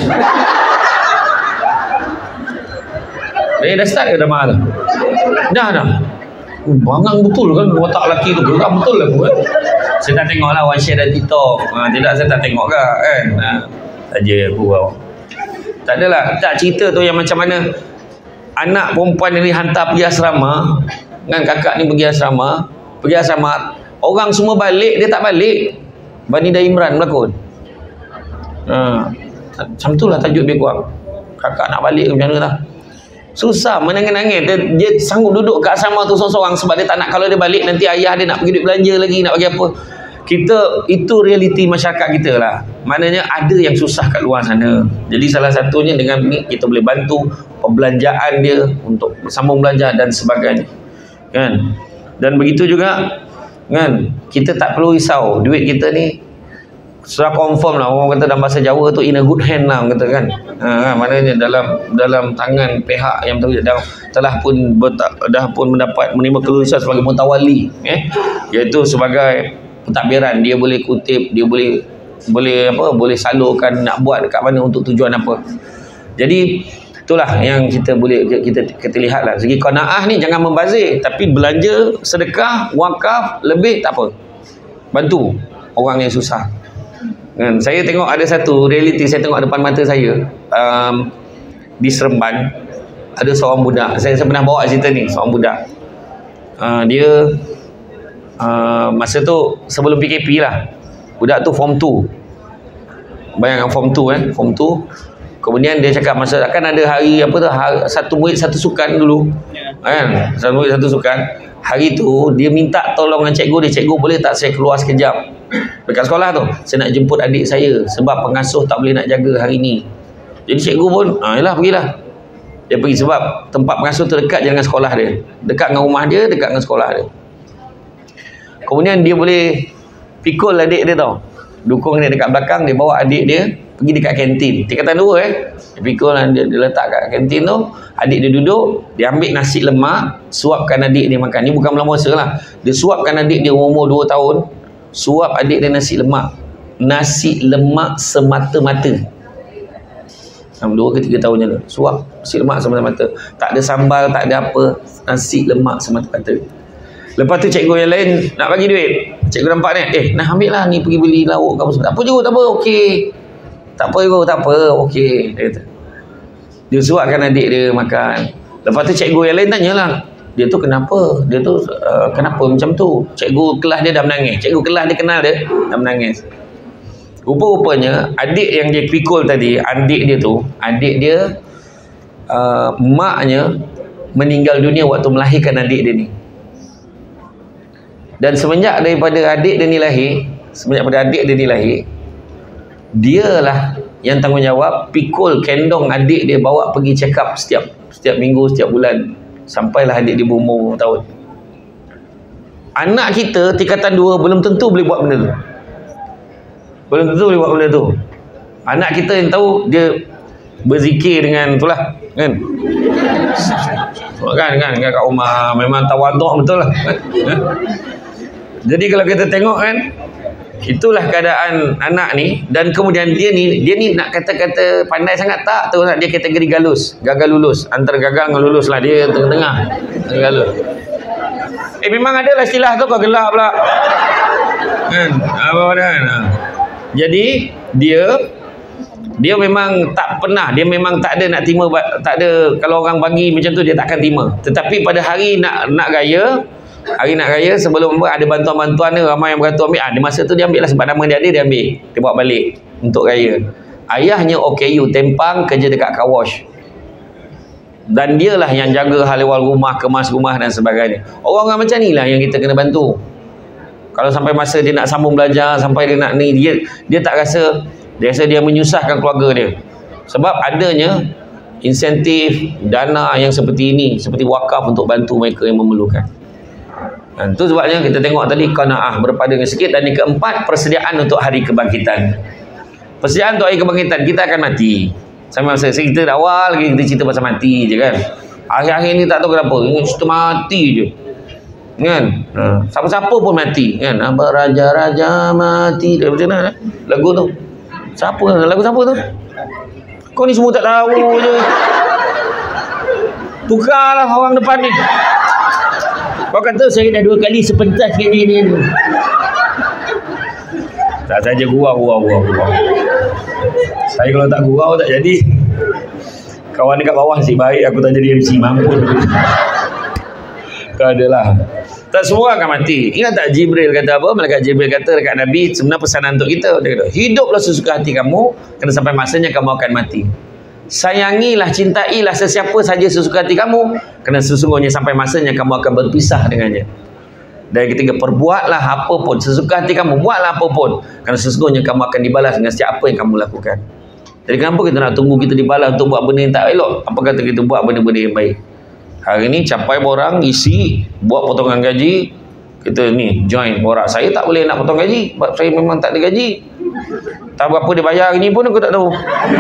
Eh dah start ke drama tu? Dah dah. Oh, bangang betul kan watak lelaki tu, geram betul aku kan. Saya tak tengok lah orang share dan TikTok. Ha, tidak saya tak tengok ke kan. Ha, saja aku bawa. Tak adalah, tak cerita tu yang macam mana anak perempuan ni hantar pergi asrama. Kan kakak ni pergi asrama, pergi asrama, orang semua balik, dia tak balik. Banida Imran berlakon. Ha, macam tu lah tajuk dia kurang. Kakak nak balik macam mana lah. Susah, menangis-nangis. Dia, dia sanggup duduk kat asrama tu seorang-seorang sebab dia tak nak, kalau dia balik nanti ayah dia nak pergi duit belanja lagi, nak bagi apa. Kita, itu realiti masyarakat kita lah. Maknanya ada yang susah kat luar sana. Jadi salah satunya dengan ni kita boleh bantu perbelanjaan dia untuk sambung belajar dan sebagainya. Kan? Dan begitu juga kan, kita tak perlu risau duit kita ni sudah confirm lah, orang kata dalam bahasa Jawa tu in a good hand lah, orang kata kan. Ha, maknanya dalam dalam tangan pihak yang betul dah telah pun berta, dah pun mendapat menerima kelulusan sebagai mutawali, eh iaitu sebagai pentadbiran. Dia boleh kutip, dia boleh boleh apa boleh salurkan nak buat dekat mana untuk tujuan apa. Jadi itulah yang kita boleh kita kita lihat lah. Segi qanaah ni jangan membazir, tapi belanja, sedekah, wakaf lebih tak apa, bantu orang yang susah. Kan? Saya tengok ada satu realiti, saya tengok depan mata saya, um, di Seremban ada seorang budak. Saya, saya pernah bawa cerita ni, seorang budak. Uh, dia uh, masa tu sebelum P K P lah. Budak tu form two. Bayangkan form two eh, form two. Kemudian dia cakap masa kan ada hari apa tu, hari, satu murid satu sukan dulu. Kan? Satu murid satu sukan. Hari tu dia minta tolong dengan cikgu dia, cikgu boleh tak saya keluar sekejap dekat sekolah tu, saya nak jemput adik saya sebab pengasuh tak boleh nak jaga hari ni. Jadi cikgu pun, ah yalah pergilah. Dia pergi sebab tempat pengasuh tu dekat je dengan sekolah dia, dekat dengan rumah dia, dekat dengan sekolah dia. Kemudian dia boleh pikul adik dia tau, dukung dia dekat belakang, dia bawa adik dia pergi dekat kantin tingkatan dua eh. Dia pikul, dia, dia letak kat kantin tu, adik dia duduk, dia ambil nasi lemak, suapkan adik dia makan. Ni bukan bulan puasa lah, dia suapkan adik dia umur dua tahun, suap adik dia nasi lemak, nasi lemak semata-mata. Dua ke tiga tahun je tu, suap nasi lemak semata-mata, tak ada sambal, tak ada apa, nasi lemak semata-mata. Lepas tu cikgu yang lain nak bagi duit, cikgu nampak ni, eh nah ambil lah ni, pergi beli lauk kamu. Tak apa cikgu, tak apa, okey. Tak apa cikgu, tak apa, okey. Dia kata, dia suapkan adik dia makan. Lepas tu cikgu yang lain tanyalah, dia tu kenapa? Dia tu uh, kenapa macam tu? Cikgu kelas dia dah menangis. Cikgu kelas dia kenal dia, dah menangis. Rupa-rupanya adik yang dia pikul tadi, adik dia tu, adik dia uh, maknya meninggal dunia waktu melahirkan adik dia ni. Dan semenjak daripada adik dia ni lahir, semenjak pada adik dia ni lahir, dialah yang tanggungjawab pikul kendong adik dia, bawa pergi check up setiap setiap minggu, setiap bulan, sampailah adik dia berumur berapa tahun. Anak kita tingkatan dua belum tentu boleh buat benda tu. Belum tentu boleh buat benda tu. Anak kita yang tahu dia berzikir dengan itulah kan. Kan kan kat rumah memang tawaduk betul lah. Jadi kalau kita tengok kan, itulah keadaan anak ni. Dan kemudian dia ni, dia ni nak kata-kata pandai sangat tak tahu nak, dia kategori galus, gagal lulus, antara gagal dengan lulus lah, dia tengah-tengah galus. Eh memang ada lah istilah tu, kau gelap pula kan, apa kan. Jadi dia dia memang tak pernah, dia memang tak ada nak terima, tak ada, kalau orang bagi macam tu dia takkan terima. Tetapi pada hari nak nak raya, hari nak raya sebelum ada bantuan-bantuan ni, ramai yang beratur ambil, ah, di masa tu dia ambil lah, sebab nama dia ada, dia ambil, dia bawa balik untuk raya. Ayahnya O K U Tempang, kerja dekat car wash, dan dialah yang jaga hal ehwal rumah, kemas rumah dan sebagainya. Orang-orang macam ni lah yang kita kena bantu. Kalau sampai masa dia nak sambung belajar, sampai dia nak ni, dia dia tak rasa, dia rasa dia menyusahkan keluarga dia. Sebab adanya insentif, dana yang seperti ini, seperti wakaf untuk bantu mereka yang memerlukan. Dan itu sebabnya kita tengok tadi qanaah, berpada dengan sikit. Dan yang keempat, persediaan untuk hari kebangkitan. Persediaan untuk hari kebangkitan, kita akan mati. Sama masa kita dah awal lagi kita cerita pasal mati je kan. Akhir-akhir ni tak tahu kenapa, kita mati je kan. Ha, siapa-siapa pun mati kan. Apa raja-raja mati, dia macam mana lagu tu? Siapa lagu siapa tu? Kau ni semua tak tahu je. Tukarlah orang depan ni. Kau kata saya dah dua kali sepentas kali ni. Tak saja gurau, gurau, gurau, gurau. Saya kalau tak gurau tak jadi. Kawan dekat bawah si baik, aku tak jadi M C, mampus. Tak adalah. Tak semua akan mati. Ingat tak Jibril kata apa? Malaikat Jibril kata dekat Nabi, sebenarnya pesanan untuk kita. Dia kata, hiduplah sesuka hati kamu, kerana sampai masanya kamu akan mati. Sayangilah, cintailah sesiapa saja sesuka hati kamu, kerana sesungguhnya sampai masanya kamu akan berpisah dengannya. Dan ketiga, perbuatlah apa pun sesuka hati kamu, buatlah apa pun, kerana sesungguhnya kamu akan dibalas dengan setiap apa yang kamu lakukan. Jadi kenapa kita nak tunggu kita dibalas untuk buat benda yang tak elok? Apa kata kita buat benda-benda yang baik? Hari ni capai orang isi, buat potongan gaji, kita ni join borak. Saya tak boleh nak potong gaji sebab saya memang tak ada gaji. Tak berapa dia bayar ni pun aku tak tahu.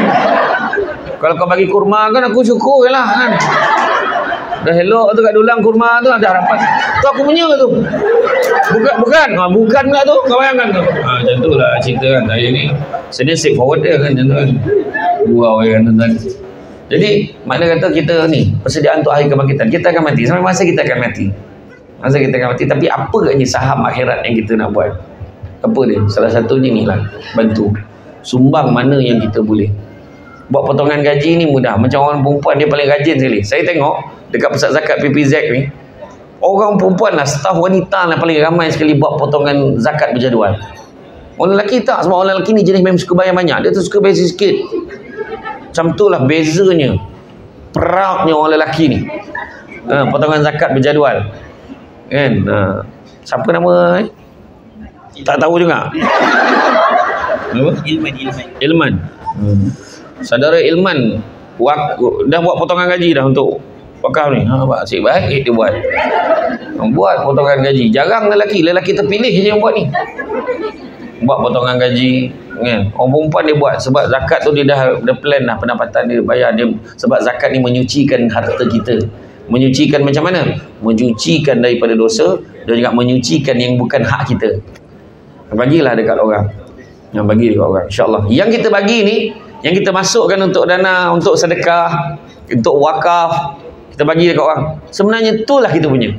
Kalau kau bagi kurma kan aku syukur je lah kan. Dah elok tu kat dulang kurma tu ada harapan. Tu aku punya tu. Bukan bukan. Ha, bukan pula tu. Kau bayangkan tu. Ha, macam tu lah cerita kan. Saya ni sedia straight forward dia kan macam tu kan. Gurau kan tuan-tuan. Jadi makna kata kita ni persediaan untuk hari kebangkitan. Kita akan mati. Sampai masa kita akan mati. Masa kita akan mati. Tapi apa agaknya saham akhirat yang kita nak buat? Apa dia? Salah satunya ni lah. Bantu. Sumbang mana yang kita boleh. Buat potongan gaji ni mudah. Macam orang perempuan dia paling rajin sekali. Saya tengok dekat pusat zakat P P Z ni. Orang perempuan lah, staf wanita lah paling ramai sekali buat potongan zakat berjadual. Orang lelaki tak. Sebab orang lelaki ni jenis memang suka bayar banyak. Dia tu suka bayar sikit. Macam tu lah bezanya. Proudnya orang lelaki ni. Ha, potongan zakat berjadual. Kan? Ha. Siapa nama? Eh? Tak tahu juga. Apa? Ilman, Ilman. Ilman. Hmm. Saudara Ilman wak, dah buat potongan gaji dah untuk wakaf ni. Ha, asyik baik dia buat. Buat potongan gaji. Jarang lelaki. Lelaki terpilih je yang buat ni. Buat potongan gaji. Kan? Orang perempuan dia buat. Sebab zakat tu dia dah, dah plan lah pendapatan dia bayar dia. Sebab zakat ni menyucikan harta kita. Menyucikan macam mana? Menyucikan daripada dosa. Dan juga menyucikan yang bukan hak kita. Bagilah dekat orang. Yang bagi dekat orang. InsyaAllah. Yang kita bagi ni, yang kita masukkan untuk dana, untuk sedekah, untuk wakaf, kita bagi dekat orang. Sebenarnya itulah kita punya.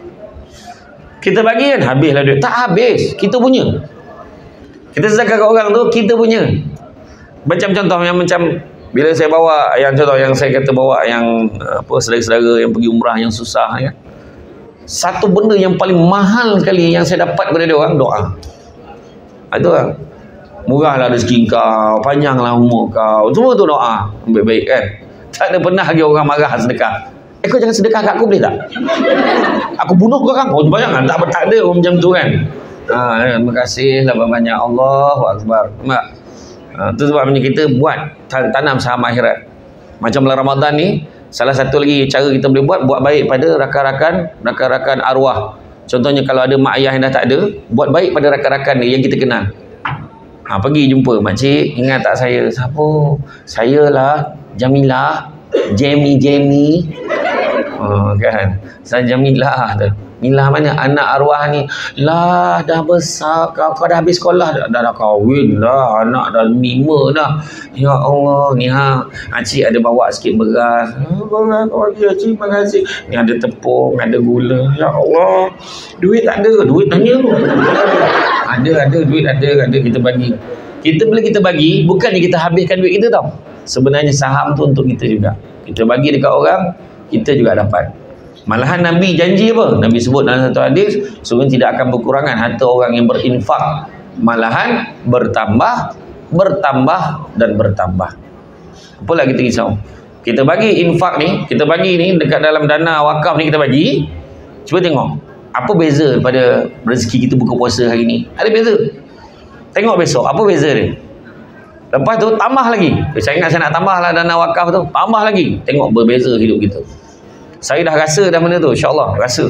Kita bagi kan, habislah duit. Tak habis, kita punya. Kita sedekah kat orang tu, kita punya. Macam contoh yang macam bila saya bawa, yang contoh yang saya kata bawa yang apa saudara-saudara yang pergi umrah yang susah kan. Satu benda yang paling mahal sekali yang saya dapat daripada dia orang, doa. Itu lah. Murahlah rezeki kau, panjanglah umur kau. Semua tu doa. Baik-baik kan. Tak ada pernah lagi orang marah sedekah. Eh kau jangan sedekah kat aku boleh tak? Aku bunuh kau kan? Oh bayangkan tak, tak ada orang macam tu kan. Ha, terima kasih lah banyak. Allahu Akbar. Tak? Ha, tu sebab kita buat tanam saham akhirat. Macam bulan Ramadan ni, salah satu lagi cara kita boleh buat, buat baik pada rakan-rakan, rakan-rakan arwah. Contohnya kalau ada mak ayah yang dah tak ada, buat baik pada rakan-rakan ni yang kita kenal. Ha, pergi jumpa, makcik, ingat tak saya? Siapa? Saya lah, Jamilah, Jamie, Jamie. Ha, kan? Saya Jamilah tu. Milah mana? Anak arwah ni. Lah, dah besar kau. Kau dah habis sekolah. Dah, dah, dah kahwin dah. Anak dah lima dah. Ya Allah. Ni ha. Acik ada bawa sikit beras. Beras. Oh, ya, Acik. Terima kasih. Ni ada tepung. Ada gula. Ya Allah. Duit tak ada. Duit tanya tu. Ada, ada. Duit ada. Ada. Kita bagi. Kita bila kita bagi, bukannya kita habiskan duit kita tau. Sebenarnya saham tu untuk kita juga. Kita bagi dekat orang, kita juga dapat. Malahan Nabi janji apa? Nabi sebut dalam satu hadis, sungguh tidak akan berkurangan harta orang yang berinfak. Malahan bertambah, bertambah dan bertambah. Apalah kita risau? Kita bagi infak ni, kita bagi ni dekat dalam dana wakaf ni kita bagi. Cuba tengok, apa beza pada rezeki kita buka puasa hari ni? Ada beza. Tengok besok, apa beza dia? Lepas tu tambah lagi. Saya ingat saya nak tambah lah dana wakaf tu. Tambah lagi. Tengok berbeza hidup kita. Saya dah rasa dah benda tu, insyaAllah rasa.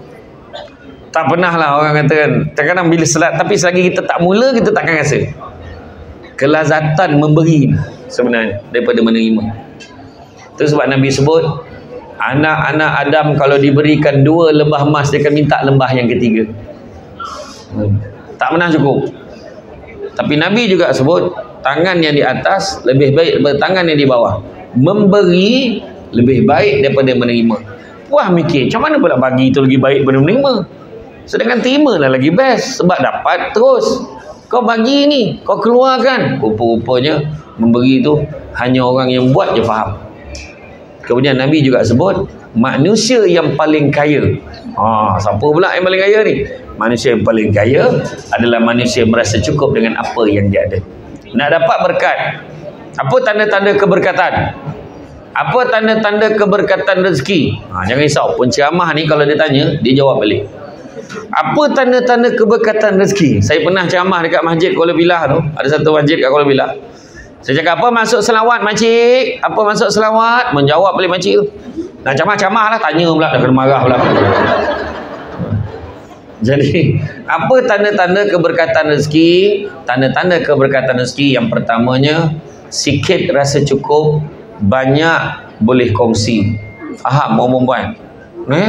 Tak pernah lah orang kata kan, kadang-kadang bila selat, tapi selagi kita tak mula, kita takkan rasa kelazatan memberi sebenarnya daripada menerima. Itu sebab Nabi sebut, anak-anak Adam kalau diberikan dua lembah emas, dia akan minta lembah yang ketiga. hmm. Tak pernah cukup. Tapi Nabi juga sebut, tangan yang di atas lebih baik daripada tangan yang di bawah. Memberi lebih baik daripada menerima. Wah mikir, macam mana pula bagi itu lagi baik daripada menerima? Sedangkan terima lah lagi best. Sebab dapat terus. Kau bagi ni, kau keluarkan. Rupa-rupanya memberi itu hanya orang yang buat je faham. Kemudian Nabi juga sebut, manusia yang paling kaya. Ha, siapa pula yang paling kaya ni? Manusia yang paling kaya adalah manusia yang merasa cukup dengan apa yang dia ada. Nak dapat berkat, apa tanda-tanda keberkatan? Apa tanda-tanda keberkatan rezeki? Ha, jangan risau. Penceramah ni kalau dia tanya, dia jawab balik. Apa tanda-tanda keberkatan rezeki? Saya pernah ceramah dekat Masjid Kuala Bilah tu. Ada satu masjid kat Kuala Bilah. Saya cakap, apa maksud selawat makcik? Apa maksud selawat? Menjawab balik makcik tu. Nak ceramah-ceramah lah. Tanya pula, dah kena marah pula. Jadi, apa tanda-tanda keberkatan rezeki? Tanda-tanda keberkatan rezeki yang pertamanya, sikit rasa cukup, banyak boleh kongsi. Faham, perempuan? Eh?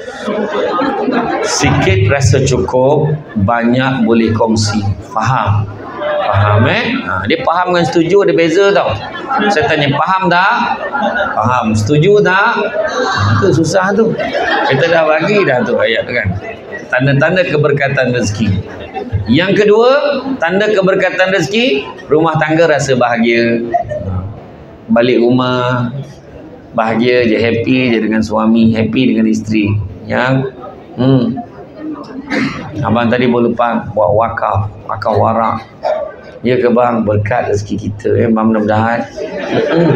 Sikit rasa cukup, banyak boleh kongsi. Faham? Faham eh? Ha, dia faham dengan setuju ada beza tau. Saya tanya, faham tak? Faham. Setuju tak? Itu susah tu. Kita dah bagi dah tu ayat tu kan. Tanda-tanda keberkatan rezeki. Yang kedua, tanda keberkatan rezeki, rumah tangga rasa bahagia. Balik rumah bahagia je, happy je dengan suami, happy dengan isteri. Yang hmm. Abang tadi boleh lupa buat wakaf, wakaf warak. Ya ke bang, berkat rezeki kita eh, bang, mudah-mudahan. Hmm.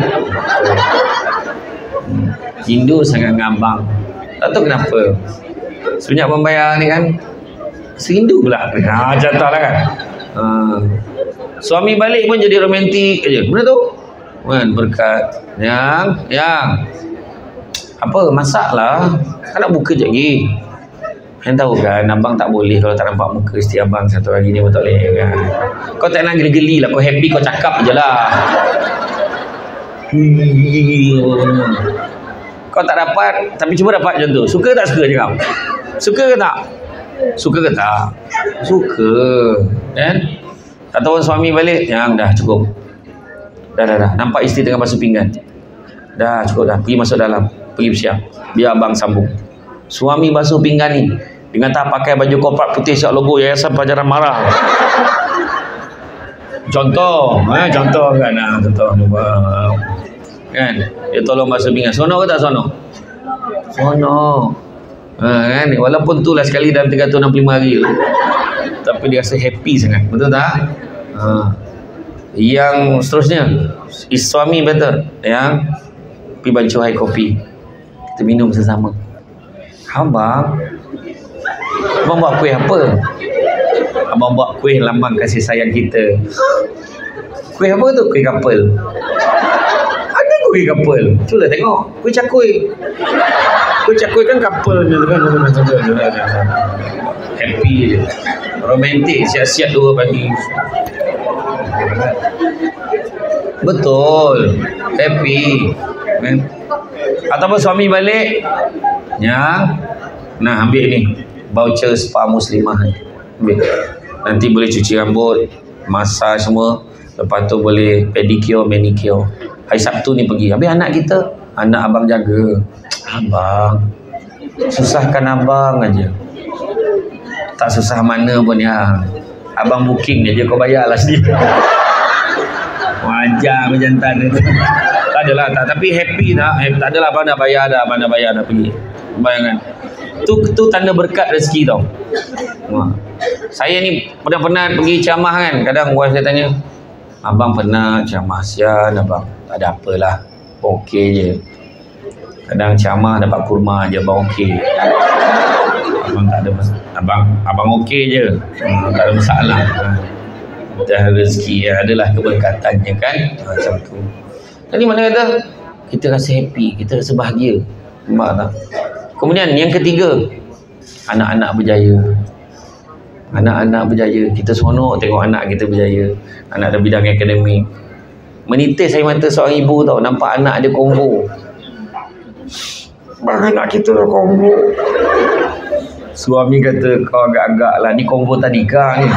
Rindu sangat dengan abang. Tak tahu kenapa. Sebanyak membayar ni kan, serindu pula. Ha, contohlah kan. Ha. Suami balik pun jadi romantik aja. Mana tu? Kan berkat. Yang, yang. Apa? Masaklah. Kan nak buka je lagi. Yang tahu kan, abang tak boleh kalau tak nampak muka isteri abang satu hari ni pun tak boleh kan. Kau tak nak geli-geli lah. Kau happy, kau cakap je lah. Kau tak dapat, tapi cuba dapat macam tu. Suka tak suka je kau? Suka ke tak? Suka ke tak? Suka. Kan? Tak tahu suami balik, yang dah cukup. Dah, dah, dah. Nampak isteri tengah basuh pinggan. Dah cukup dah. Pergi masuk dalam. Pergi bersiap. Biar abang sambung. Suami basuh pinggan ni, dengan tak pakai baju korporat putih siap logo Yayasan Pelajaran Marah. Contoh. Eh, contoh kan. Nah, contoh. Kan? Dia tolong basuh pinggan. Sono ke tak sono? Sono. Ha, kan? Walaupun tu lah sekali dalam tiga ratus enam puluh lima hari tu. Tapi dia rasa happy sangat. Betul tak? Ha. Yang seterusnya, suami betul. Yang pergi bancuh air kopi. Kita minum bersama. Abang, abang buat kuih apa? Abang buat kuih lambang kasih sayang kita. Kuih apa tu? Kuih kapel. Ada kuih kapel. Cuba tengok. Kuih cakui. Kuih cakui kan kapel. Happy je. Romantik. Siap-siap dua pagi. Betul. Happy. Ataupun suami balik, yang nah ambil ni voucher spa Muslimah, ambil. Nanti boleh cuci rambut, massage semua. Lepas tu boleh pedicure, manicure. Hari Sabtu ni pergi. Habis anak kita, anak abang jaga. Abang, susahkan abang aja. Tak susah mana pun ya. Abang booking je, kau bayarlah sendiri. Wajar berjantan tu. Tak adalah tak, tapi happy tak? Tak adalah abang nak bayar dah, abang nak bayar dah pergi. Bayangkan. Tu tu tanda berkat rezeki tau. Wah. Saya ni pernah-pernah pergi ceramah kan. Kadang wife saya tanya, abang pernah ceramah, sian abang. Tak ada apalah. Okey je. Kadang ceramah dapat kurma je, abang okey. Abang tak ada masalah. Abang abang okey je. Hmm, tak ada masalah. Dah rezeki adalah keberkatannya kan. Macam tu. Jadi mana kata kita rasa happy, kita rasa bahagia. Nampak tak? Kemudian yang ketiga, anak-anak berjaya. Anak-anak berjaya. Kita seronok tengok anak kita berjaya. Anak dalam bidang akademik. Menitis air mata seorang ibu tau, nampak anak dia combo. Bang, anak kita dah combo. Suami kata, kau agak-agak lah, ni combo tadika ni.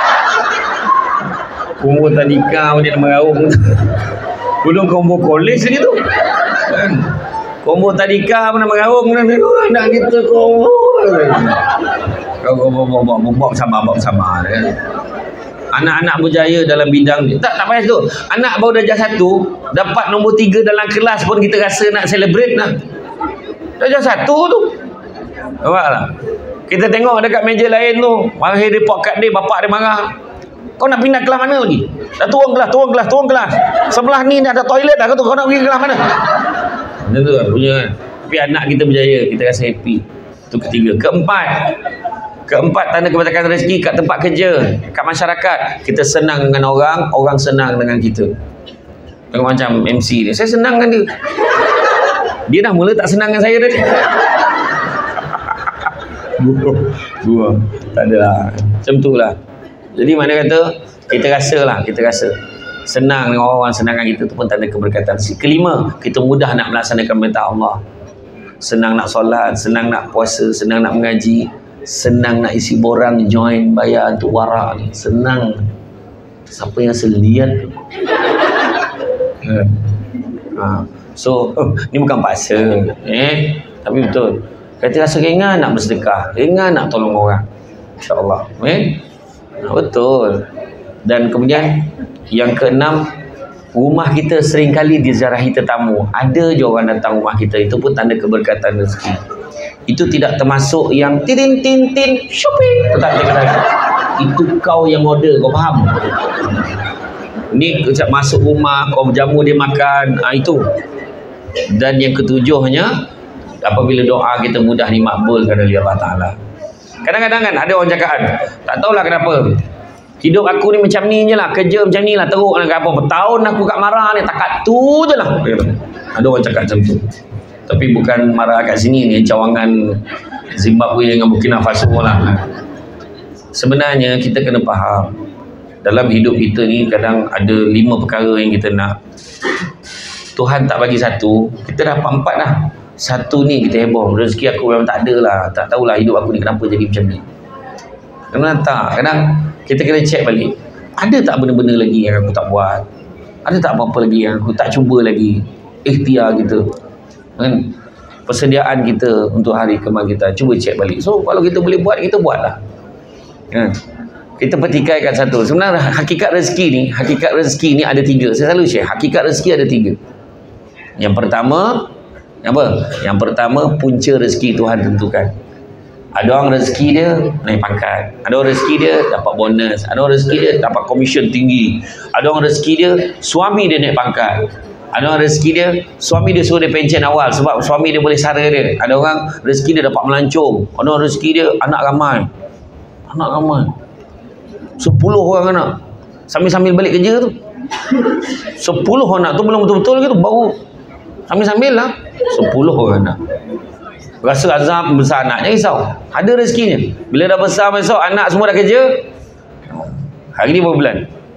Combo tadika dia nak meraung. Belum combo college lagi tu kan. Combo tadika pun nak meraung. Anak kita combo. Kau bawa bawa bawa sama bawa sama kan. Anak-anak berjaya dalam bidang ni. Tak tak payah tu. Anak baru darjah satu dapat nombor tiga dalam kelas pun kita rasa nak celebrate lah. Darjah satu tu. Nampak tak? Kita tengok dekat meja lain tu, mahir report kat dia, bapak dia marah. Kau nak pindah kelas mana lagi? Dah turun kelas, turun kelas, turun kelas. Sebelah ni dah ada toilet dah. Kau, kau nak pergi kelas mana? Macam tu kan punya kan. Tapi anak kita berjaya, kita rasa happy. Itu ketiga. Keempat. Keempat, tanda keberkatan rezeki kat tempat kerja, kat masyarakat. Kita senang dengan orang, orang senang dengan kita. Tengok macam M C ni. Saya senang dengan dia. Dia dah mula tak senang dengan saya tadi. Gua tak ada lah. Macam tu lah. Jadi mana kata kita rasa lah, kita rasa senang dengan orang-orang senangan kita tu pun tanda keberkatan. Si kelima, kita mudah nak melaksanakan perintah Allah. Senang nak solat, senang nak puasa, senang nak mengaji, senang nak isi borang, join, bayar untuk warak ni. Senang. Siapa yang seliat? Ha. So, ni bukan paksa. Eh, tapi betul. Kata rasa ringan nak bersedekah, ringan nak tolong orang. InsyaAllah. Eh? Betul. Dan kemudian yang keenam, rumah kita seringkali diziarahi tetamu. Ada je orang datang rumah kita, itu pun tanda keberkatan rezeki. Itu tidak termasuk yang tin tin tin shopping. Tak, tak, tak. Itu kau yang order, kau faham? Ni masuk rumah, kau jamu dia makan, ha, itu. Dan yang ketujuhnya, apabila doa kita mudah dimakbulkan oleh Allah Ta'ala. Kadang-kadang kan ada orang cakap, tak tahulah kenapa hidup aku ni macam ni je lah, kerja macam ni lah, teruk lah, apa bertahun aku kat marah ni, takat tu je lah. Ada orang cakap macam tu. Tapi bukan marah kat sini ni, cawangan Zimbabwe dengan Burkina Faso lah. Sebenarnya kita kena faham, dalam hidup kita ni kadang ada lima perkara yang kita nak. Tuhan tak bagi satu, kita dah empat dah. Satu ni kita heboh, rezeki aku memang tak ada lah, tak tahulah hidup aku ni kenapa jadi macam ni. Kadang tak, kadang kita kena check balik, ada tak benda-benda lagi yang aku tak buat, ada tak apa-apa lagi yang aku tak cuba lagi. Ikhtiar kita kan, persediaan kita untuk hari kebangkitan, cuba check balik. So kalau kita boleh buat, kita buatlah kan. Kita pertikaikan satu. Sebenarnya hakikat rezeki ni, hakikat rezeki ni ada tiga. Saya selalu share, hakikat rezeki ada tiga. Yang pertama apa? Yang pertama, punca rezeki Tuhan tentukan. Ada orang rezeki dia naik pangkat, ada orang rezeki dia dapat bonus, ada orang rezeki dia dapat komisen tinggi, ada orang rezeki dia suami dia naik pangkat, ada orang rezeki dia suami dia suruh dia pencen awal sebab suami dia boleh sara dia, ada orang rezeki dia dapat melancong, ada orang rezeki dia anak ramai, anak ramai sepuluh orang anak, sambil-sambil balik kerja tu sepuluh anak tu belum betul-betul gitu, baru sambil-sambil lah sepuluh orang anak. Rasa azab besar anaknya, risau. Ada rezekinya. Bila dah besar besok, anak semua dah kerja. Hari ni berapa bulan?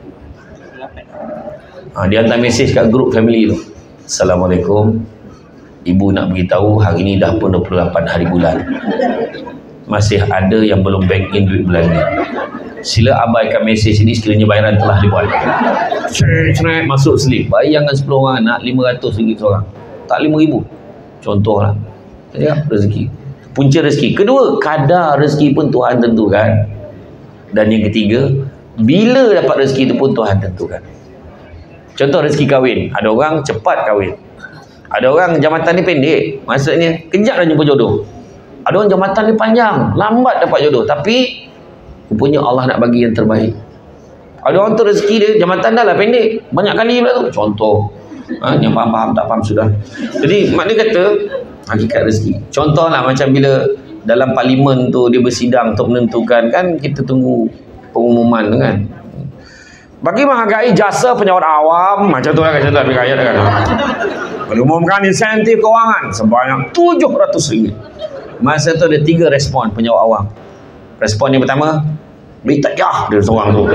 Ha, dia hantar mesej kat grup family tu. Assalamualaikum. Ibu nak beritahu hari ni dah pun dua puluh lapan hari bulan. Masih ada yang belum bank in duit bulan ni. Sila abaikan mesej ini sekiranya bayaran telah dibuat. Cerai masuk slip. Bayangkan sepuluh orang anak lima ratus ringgit seorang. Tak lima ribu. Contohlah. Ya, rezeki. Punca rezeki. Kedua, kadar rezeki pun Tuhan tentukan. Dan yang ketiga, bila dapat rezeki itu pun Tuhan tentukan. Contoh rezeki kahwin. Ada orang cepat kahwin. Ada orang jambatan ni pendek. Maksudnya, kejap dah jumpa jodoh. Ada orang jambatan ni panjang. Lambat dapat jodoh. Tapi, rupanya Allah nak bagi yang terbaik. Ada orang tu rezeki dia, jambatan dah lah pendek. Banyak kali pula tu. Contoh. Ha, yang faham-faham tak faham sudah. Jadi, maknanya kata, hakikat rezeki. Contohlah macam bila dalam parlimen tu dia bersidang untuk menentukan, kan kita tunggu pengumuman kan. Bagi menghargai jasa penyawat awam, macam tu lah kan, contoh rakyat kan. Mengumumkan insentif kewangan sebanyak tujuh ratus ringgit. Masa tu ada tiga respon penyawat awam. Respon yang pertama, berita yah dia seorang tu.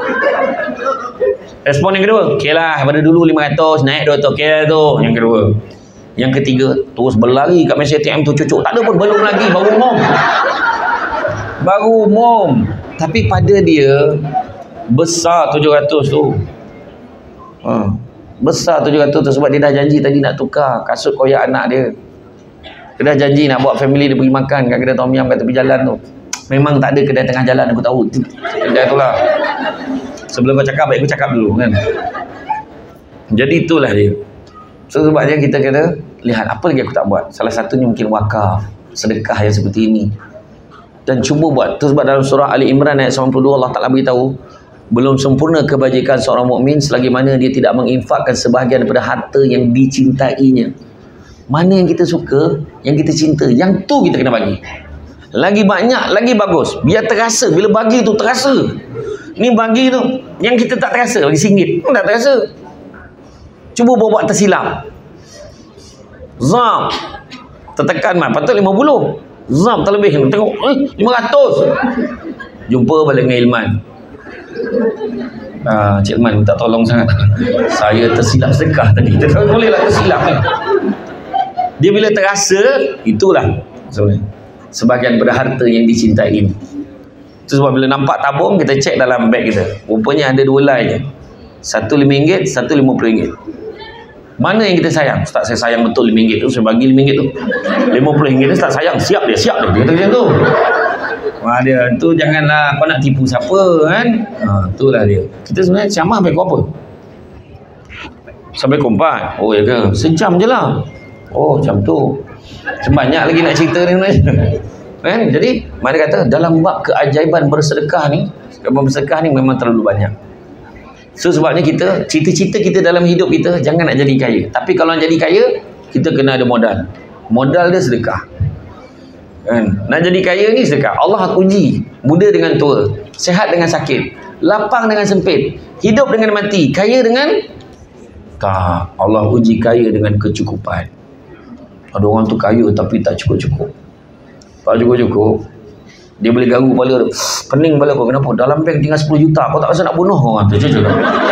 Respon yang kedua, okey lah, pada dulu lima ratus naik dua ratus, okey lah tu. Yang kedua. Yang ketiga, terus berlari kat mesin A T M tu, cucuk. Tak ada pun, belum lagi, baru umum. Baru umum. Tapi pada dia, besar tujuh ratus tu. Ha. Besar tujuh ratus tu sebab dia dah janji tadi nak tukar kasut koyak anak dia. Dia dah janji nak bawa family dia pergi makan kat kedai tom yum kat tepi jalan tu. Memang tak ada kedai tengah jalan, aku tahu. Kedai tu lah. Sebelum kau cakap, baik aku cakap dulu kan. Jadi itulah dia. So sebabnya kita kena lihat apa lagi aku tak buat. Salah satunya mungkin wakaf, sedekah yang seperti ini. Dan cuba buat. Itu sebab dalam surah Ali Imran ayat sembilan puluh dua Allah Ta'ala beritahu, belum sempurna kebajikan seorang mukmin selagi mana dia tidak menginfakkan sebahagian daripada harta yang dicintainya. Mana yang kita suka, yang kita cinta, yang tu kita kena bagi. Lagi banyak, lagi bagus. Biar terasa. Bila bagi tu terasa. Ni bagi tu, yang kita tak terasa, bagi singgit. Tak terasa. Cuba buat tersilap. Zam. Tertekan man. Patut lima puluh. Zam terlebih. Tengok, eh, lima ratus. Jumpa balik dengan Ilman. Ah, Cik Man minta tolong sangat. Saya tersilap sedekah tadi. Tak bolehlah tersilap ni. Dia bila terasa, itulah sebenarnya sebahagian berharta yang dicintai ini. Itu sebab bila nampak tabung, kita cek dalam beg kita. Rupanya ada dua line je. Satu lima ringgit, satu lima puluh ringgit. Mana yang kita sayang? Ustaz, saya sayang betul lima ringgit tu. Saya bagi lima ringgit tu. lima puluh ringgit tu Ustaz sayang. Siap dia, siap dia. Dia kata macam tu. Wah, dia tu janganlah kau nak tipu siapa kan. Ha, itulah dia. Kita sebenarnya ceramah sampai pukul apa? Sampai pukul empat. Oh ya ke? Sejam je lah. Oh macam tu. Sebanyak lagi nak cerita ni sebenarnya. Kan? Jadi mana kata dalam bab keajaiban bersedekah ni, bersedekah ni memang terlalu banyak. So sebabnya kita, cita-cita kita dalam hidup kita jangan nak jadi kaya. Tapi kalau nak jadi kaya, kita kena ada modal. Modal dia sedekah. Kan? Nak jadi kaya ni sedekah. Allah aku uji muda dengan tua, sehat dengan sakit, lapang dengan sempit, hidup dengan mati, kaya dengan tak. Allah uji kaya dengan kecukupan. Ada orang tu kaya tapi tak cukup-cukup. Tak cukup-cukup, dia boleh ganggu kepala tu. Pening kepala kau. Kenapa? Dalam bank tinggal sepuluh juta. Kau tak rasa nak bunuh orang tu? Cucuk.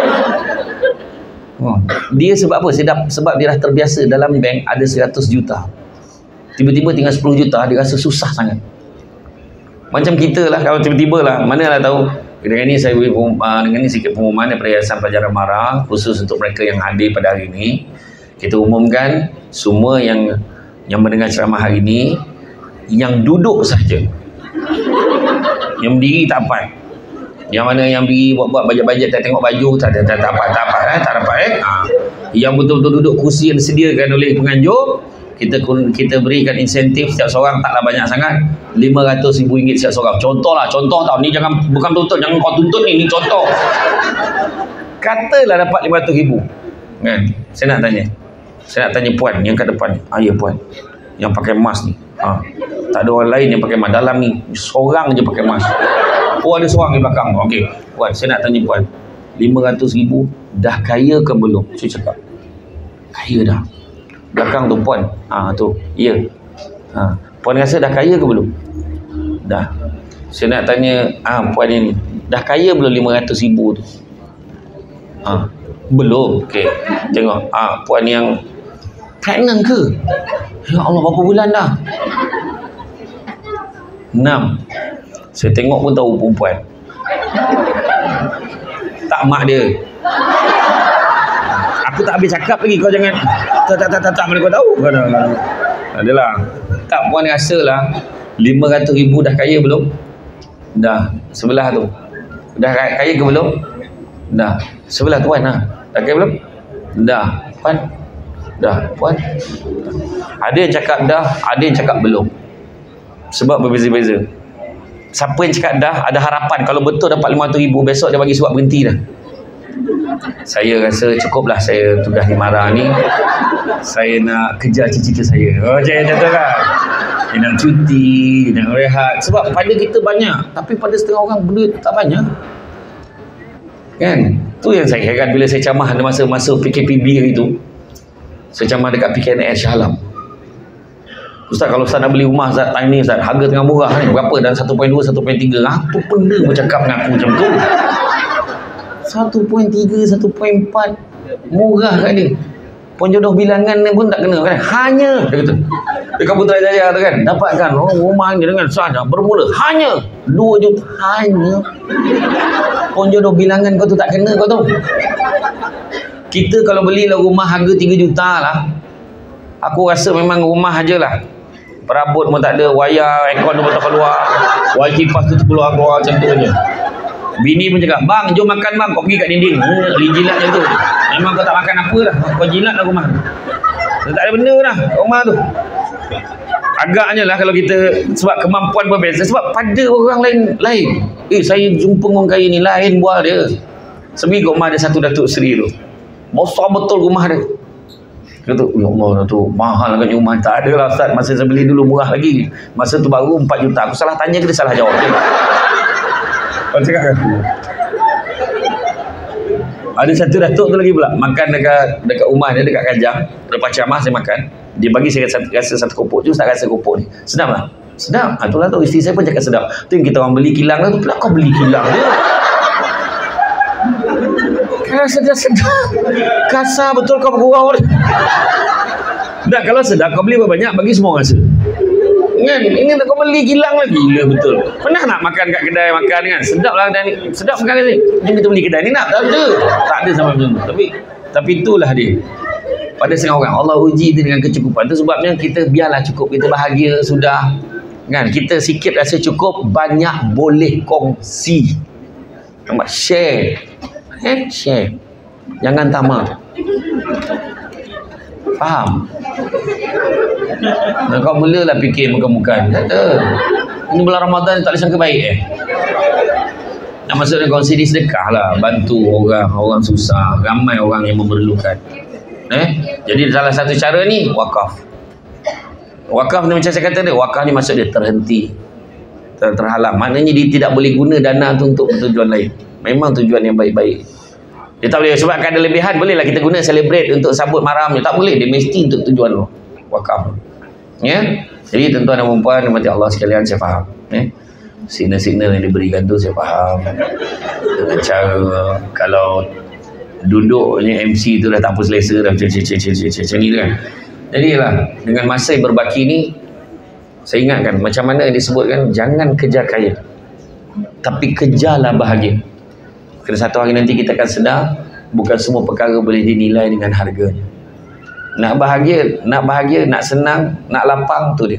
Oh. Dia sebab apa? Sebab, sebab dia dah terbiasa dalam bank ada seratus juta. Tiba-tiba tinggal sepuluh juta, dia rasa susah sangat. Macam kita lah, kalau tiba-tiba lah, mana lah tahu. Dengan ni saya beri uh, dengan ni sikit pengumuman daripada Yayasan Pelajaran Mara, khusus untuk mereka yang hadir pada hari ini. Kita umumkan semua yang yang mendengar ceramah hari ini, yang duduk saja, yang berdiri tak dapat. Yang mana yang berdiri buat-buat bajet-bajet tak tengok baju, tak tak tak dapat tak dapat eh tak dapat eh. Ha. Yang betul-betul duduk kursi yang disediakan oleh penganjur, kita kita berikan insentif setiap seorang, taklah banyak sangat, lima ratus ribu ringgit setiap seorang. Contohlah, contoh tau. Ni jangan, bukan tuntut, jangan kau tuntut ni, ni contoh. Katalah dapat lima ratus ribu. Kan? Saya nak tanya. Saya nak tanya puan yang kat depan. Ah ya puan. Yang pakai mask ni. Ha. Tak ada orang lain yang pakai mask. Dalam ni seorang je pakai mask. Oh ada seorang di belakang. Okey. Puan, saya nak tanya puan. lima ratus ribu dah kaya ke belum? Saya cakap. Kaya dah. Belakang tu puan. Ah ha, tu. Ya. Ha. Puan rasa dah kaya ke belum? Dah. Saya nak tanya ah ha, puan ini. Dah kaya belum lima ratus ribu tu? Ah ha. Belum. Okey. Tengok. Ah ha, puan yang pregnant ke? Ya Allah, berapa bulan dah? enam. Saya tengok pun tahu perempuan. Tak mak dia. Aku tak habis cakap lagi, kau jangan tak tak tak tak, tak mana kau tahu. Adalah. Tak, puan rasalah lima ratus ribu dah kaya belum? Dah. Sebelah tu. Dah kaya ke belum? Dah. Sebelah tuan lah. Dah kaya belum? Dah. Puan? Dah. Puan? Ada yang cakap dah, ada yang cakap belum. Sebab berbeza-beza. Siapa yang cakap dah, ada harapan kalau betul dapat lima ratus ribu, besok dia bagi surat berhenti dah. Saya rasa cukuplah saya tugas di Mara ni. Saya nak kejar cita-cita saya. Oh, saya kata kan. Dia nak cuti, dia nak rehat. Sebab pada kita banyak, tapi pada setengah orang duit tak banyak. Kan? Tu yang saya heran bila saya ceramah ada masa-masa P K P B hari tu. Saya ceramah dekat P K N S Shah Alam. Ustaz, kalau Ustaz nak beli rumah Ustaz, time ni Ustaz, harga tengah murah ni, berapa? Dan satu perpuluhan dua, satu perpuluhan tiga. Apa benda kau cakap dengan aku macam tu? satu perpuluhan tiga, satu perpuluhan empat. Murah kat dia. Penjodoh bilangan ni pun tak kena kan? Hanya, dia kata, dekat Putrajaya tu kan, dapatkan oh, rumah ni dengan sahaja bermula hanya dua juta. Hanya. Penjodoh bilangan kau tu tak kena kau tu. Kita kalau belilah rumah harga tiga juta lah, aku rasa memang rumah ajalah. Perabot pun tak ada, wayar, aircon pun tak keluar, wayar kipas tu keluar-keluar macam tu je. Bini pun cakap, bang, jom makan bang, kau pergi kat dinding. Hmm, li jilat je tu. Memang kau tak makan apa dah, kau jilat lah rumah. Tak ada benda dah kat rumah tu. Agaknya lah kalau kita, sebab kemampuan berbeza, sebab pada orang lain lain. Eh, saya jumpa orang kaya ni, lain bual dia. Sebi kat rumah ada satu Datuk Seri tu. Besar betul rumah dia. Kata, ya Allah tu mahal kan rumah. Tak ada lah Ustaz, masa saya beli dulu murah lagi. Masa tu baru empat juta. Aku salah tanya ke dia salah jawab. Kau cakap kan? Ada satu datuk tu lagi pula makan dekat dekat rumah dia, dekat Kajang. Lepas ceramah saya makan, dia bagi saya rasa, rasa satu kopok tu. Ustaz rasa kopok ni sedap lah. Sedap. Ha, itulah tu isteri saya pun cakap sedap. Tu yang kita orang beli kilang tu, pula kau beli kilang dia. Kalau sedap-sedap. Kasar betul kau bergurau. Tak, kalau sedap kau beli banyak bagi semua rasa. Kan? Ini tak kau beli kilang lagi. Gila betul. Pernah nak makan kat kedai makan kan? Sedap lah kedai ni. Sedap makan kat sini. Ni kita beli kedai ni nak? Tak ada. Tak ada sama macam tu. Tapi tapi itulah dia. Pada setengah orang Allah uji dia dengan kecukupan. Itu sebabnya kita biarlah cukup. Kita bahagia sudah. Kan? Kita sikit rasa cukup, banyak boleh kongsi. Nampak? Share. Eh? Share. Jangan tamak. Faham? Nah, kau mulalah fikir bukan-bukan. Tak ada. Ini bulan Ramadan tak boleh sangka baik eh. Nak masuk dalam kongsi ni sedekah lah. Bantu orang, orang susah. Ramai orang yang memerlukan. Eh? Jadi salah satu cara ni, wakaf. Wakaf ni macam saya kata dia, wakaf ni maksud dia terhenti. Ter terhalang. Maknanya dia tidak boleh guna dana tu untuk tujuan lain. Memang tujuan yang baik-baik. Dia tak boleh sebabkan ada lebihan, bolehlah kita guna celebrate untuk sambut maram. Dia tak boleh, dia mesti untuk tujuan tu. Wakaf. Ya. Jadi tuan-tuan dan puan-puan mati Allah sekalian, saya faham. Ya. Signal-signal yang diberikan tu saya faham. Dengan cara kalau duduknya M C tu dah tak apa selesa dah macam ni kan. Jadilah dengan masa yang berbaki ni, saya ingatkan macam mana yang disebutkan, jangan kejar kaya, tapi kejarlah bahagia. Kerana satu hari nanti kita akan sedar bukan semua perkara boleh dinilai dengan harganya. Nak bahagia, nak bahagia, nak senang, nak lapang, tu dia.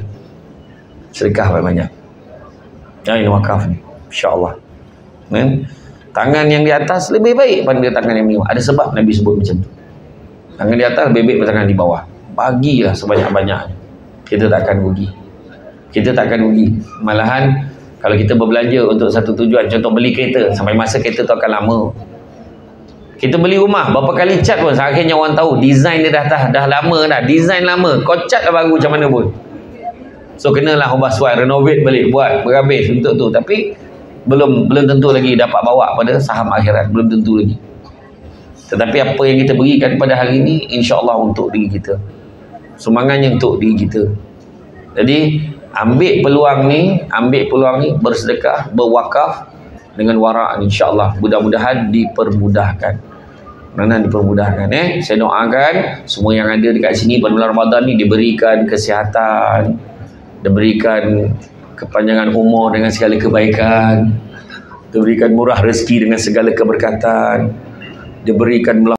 Sedekah banyak-banyak. Yang ini wakaf ni, insya-Allah. Kan? Tangan yang di atas lebih baik pada tangan yang bawah. Ada sebab Nabi sebut macam tu. Tangan di atas lebih baik pada tangan di bawah. Bagilah sebanyak-banyaknya. Kita tak akan rugi. Kita tak akan rugi. Malahan kalau kita berbelanja untuk satu tujuan, contoh beli kereta, sampai masa kereta tu akan lama. Kita beli rumah, berapa kali cat pun akhirnya orang tahu design dia dah dah, dah lama dah, design lama, kau cat dah baru macam mana pun. So kenalah ubah suai, renovate balik, buat berhabis untuk tu. Tapi belum belum tentu lagi dapat bawa pada saham akhirat, belum tentu lagi. Tetapi apa yang kita berikan pada hari ini, insya-Allah untuk diri kita. Semangatnya untuk diri kita. Jadi ambil peluang ni, ambil peluang ni, bersedekah, berwakaf dengan wara', insya-Allah mudah-mudahan dipermudahkan. Mudah-mudahan dipermudahkan eh. Saya doakan semua yang ada dekat sini pada bulan Ramadan ni diberikan kesihatan, diberikan kepanjangan umur dengan segala kebaikan, diberikan murah rezeki dengan segala keberkatan, diberikan